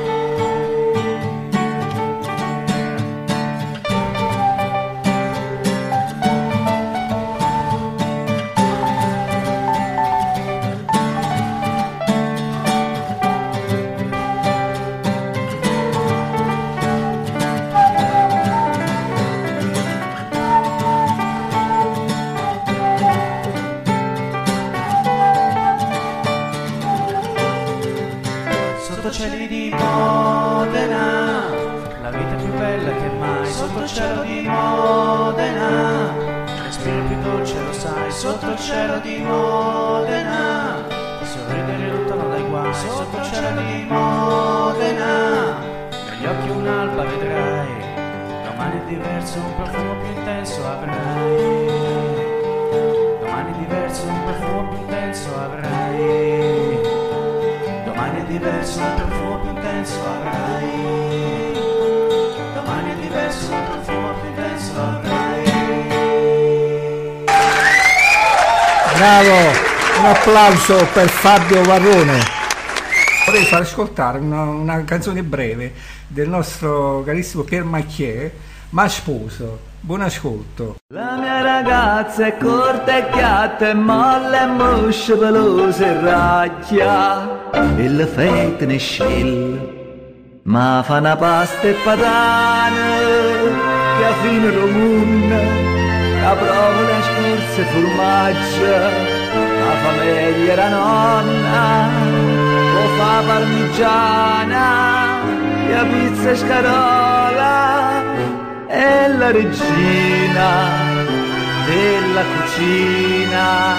Sotto cieli di Modena, la vita è più bella che mai. Sotto il cielo di Modena, respiro più dolce, lo sai. Sotto il cielo di Modena, sorridere lontano dai guai. Sotto il cielo di Modena, negli occhi un'alba vedrai. Domani è diverso, un profumo più intenso avrai. Domani è diverso, un profumo più intenso avrai. Domani è diverso, un profumo più intenso avrai. Domani è diverso, un profumo più intenso avrai. Bravo, un applauso per Fabio Varrone. Vorrei far ascoltare una, una canzone breve del nostro carissimo Pier Macchiè, Ma sposo. Buon ascolto. La mia ragazza è corta e chiatta e molle e moscia pelosa e racchia e le fette ne scelle ma fa una pasta e patane che a fine romuna la prova le scorse formaggio la famiglia era nonna lo fa parmigiana e a pizza e scarola è la regina della cucina.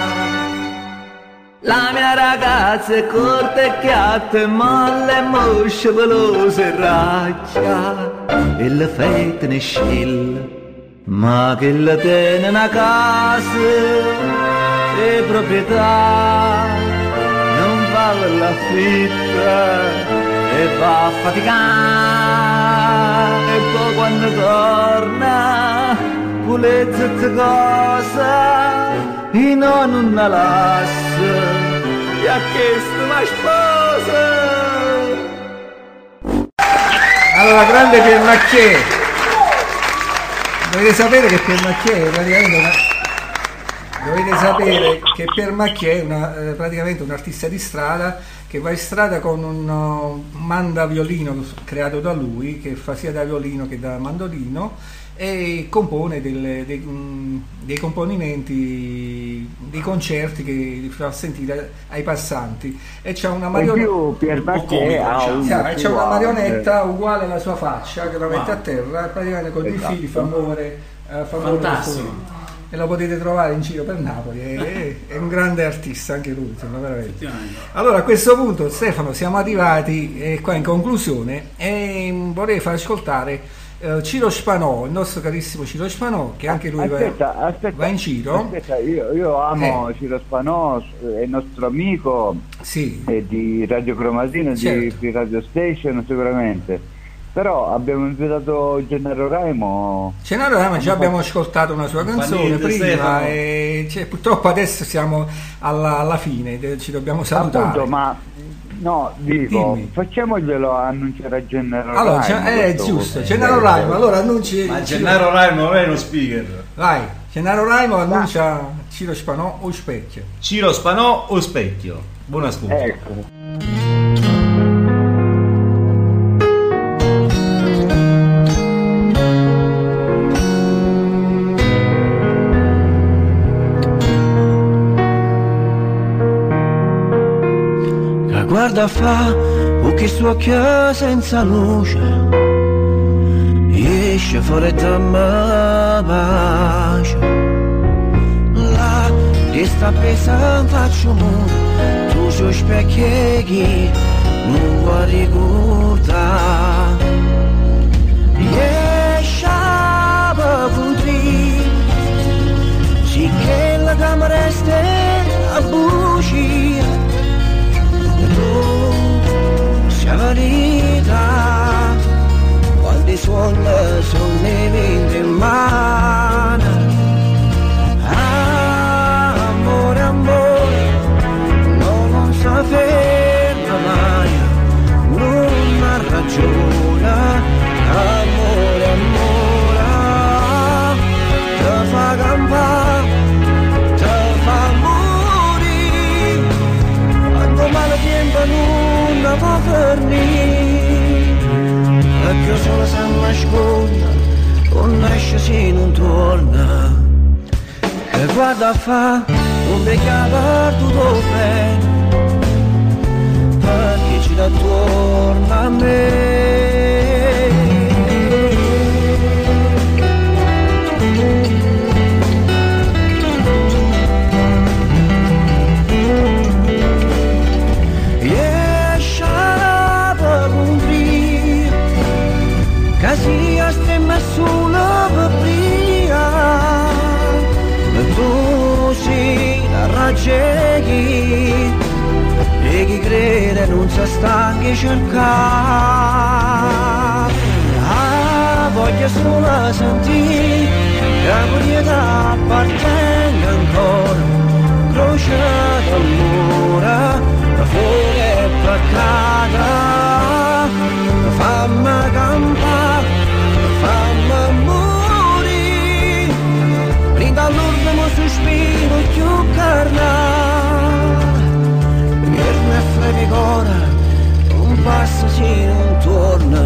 La mia ragazza è corta e chiatta e molle e moscia pelosa e racchia e le fette ne scelle ma che la tiene una casa e proprietà non vale l'affitta e va a faticare e poi quando torna pulezza e cosa e non una lassa e ha chiesto una sposa. Allora, grande Pier Macchiè. Dovete sapere che Pier Macchiè è praticamente una... Dovete sapere che Pier Macchiè è una, eh, praticamente un artista di strada che va in strada con un uh, mandaviolino creato da lui, che fa sia da violino che da mandolino, e compone delle, dei, um, dei componimenti, dei concerti che fa sentire ai passanti. E c'è una marionetta, Pier Macchiè ha una, c'è una marionetta uguale alla sua faccia che la mette wow. a terra e praticamente con esatto. dei fili fa muovere, uh, fa muovere fantastico. E lo potete trovare in giro per Napoli, è, è un grande artista anche lui, insomma, veramente. Allora, a questo punto, Stefano, siamo arrivati eh, qua in conclusione e vorrei far ascoltare eh, Ciro Spanò, il nostro carissimo Ciro Spanò, che anche lui aspetta, va, aspetta, va in giro. Aspetta, io, io amo eh. Ciro Spanò, è il nostro amico, sì. è di Radio Cromasino, certo. di Radio Station sicuramente. Però abbiamo invitato Gennaro Raimo. Gennaro Raimo già abbiamo ascoltato una sua canzone prima e cioè, purtroppo adesso siamo alla, alla fine, ci dobbiamo salutare. Appunto, ma no, dico, Dimmi. facciamoglielo annunciare a Gennaro allora, Raimo. È giusto, Gennaro Raimo, allora annunci. Ma Gennaro Raimo non è uno speaker. Vai, Gennaro Raimo annuncia Ciro Spanò o Specchio. Ciro Spanò o Specchio? Buon ascolto. Ecco. Guarda fa occhi su occhio senza luce esce fuori da me pace là che sta pesando faccio muro tu ci specchi non vuoi ricordare esce per fuggire sì che la camera resta a bucire la verità quando i suoni sono venti in mano amore amore non lo sapevo solo se nasconda, non nasce se non torna. Che guarda fa, non becchiava tutto bene, perché ci da torna a me. Casi stemma sulla papria, ma tu si la raggeghi e chi crede non si stanchi cercare. Ah, voglio solo sentire che la vita appartenga ancora, croce d'amore, la fuga è placata, fammi campare, fammi morire, brinda l'ultimo sospiro più carnale, mirne e flevicora, un passo se non torna.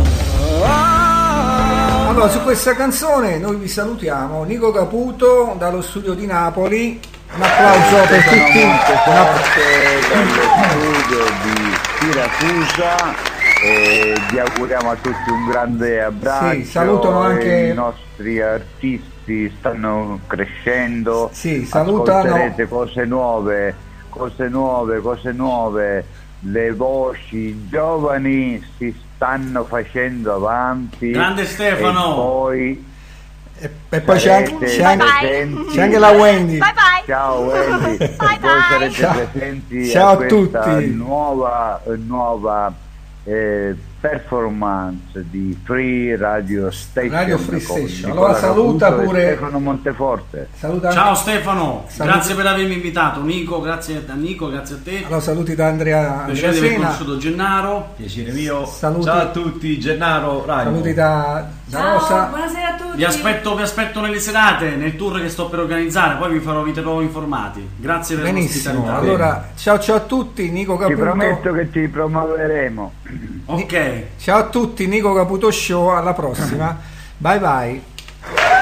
Ah, allora, su questa canzone noi vi salutiamo, Nico Caputo dallo studio di Napoli, un applauso per tutti. Monteforte, dallo studio di Siracusa. E vi auguriamo a tutti un grande abbraccio. Sì, salutano anche i nostri artisti, stanno crescendo. Sì, salutano. Ascolterete cose nuove, cose nuove, cose nuove. Le voci giovani si stanno facendo avanti. Grande Stefano. E poi, e, e poi c'è anche, c'è, anche, c'è anche la Wendy. Bye bye. Ciao Wendy. Bye Voi bye. sarete Ciao. presenti Ciao a a questa tutti. nuova nuova Eh, performance di Free Radio Station, Radio Free con Station. Nicola Allora saluta Caputo e pure Stefano Monteforte. Saluta Ciao anche- Stefano, Saluti. grazie per avermi invitato. Nico, grazie a Nico, grazie a te. allora, saluti da Andrea, Andrea Piacere di aver Sena. conosciuto Gennaro. Piacere mio. Saluti. Ciao a tutti, Gennaro Raimo. Saluti da, da Ciao, Rosa. buonasera a tutti. Vi aspetto, vi aspetto nelle serate, nel tour che sto per organizzare, poi vi farò, vi terrò informati. Grazie per Benissimo, l'ospitalità. allora ciao ciao a tutti, Nico Ti Caputo. prometto che ti promuoveremo. Ok. Ciao a tutti, Nico Caputo Show, alla prossima. Bye bye.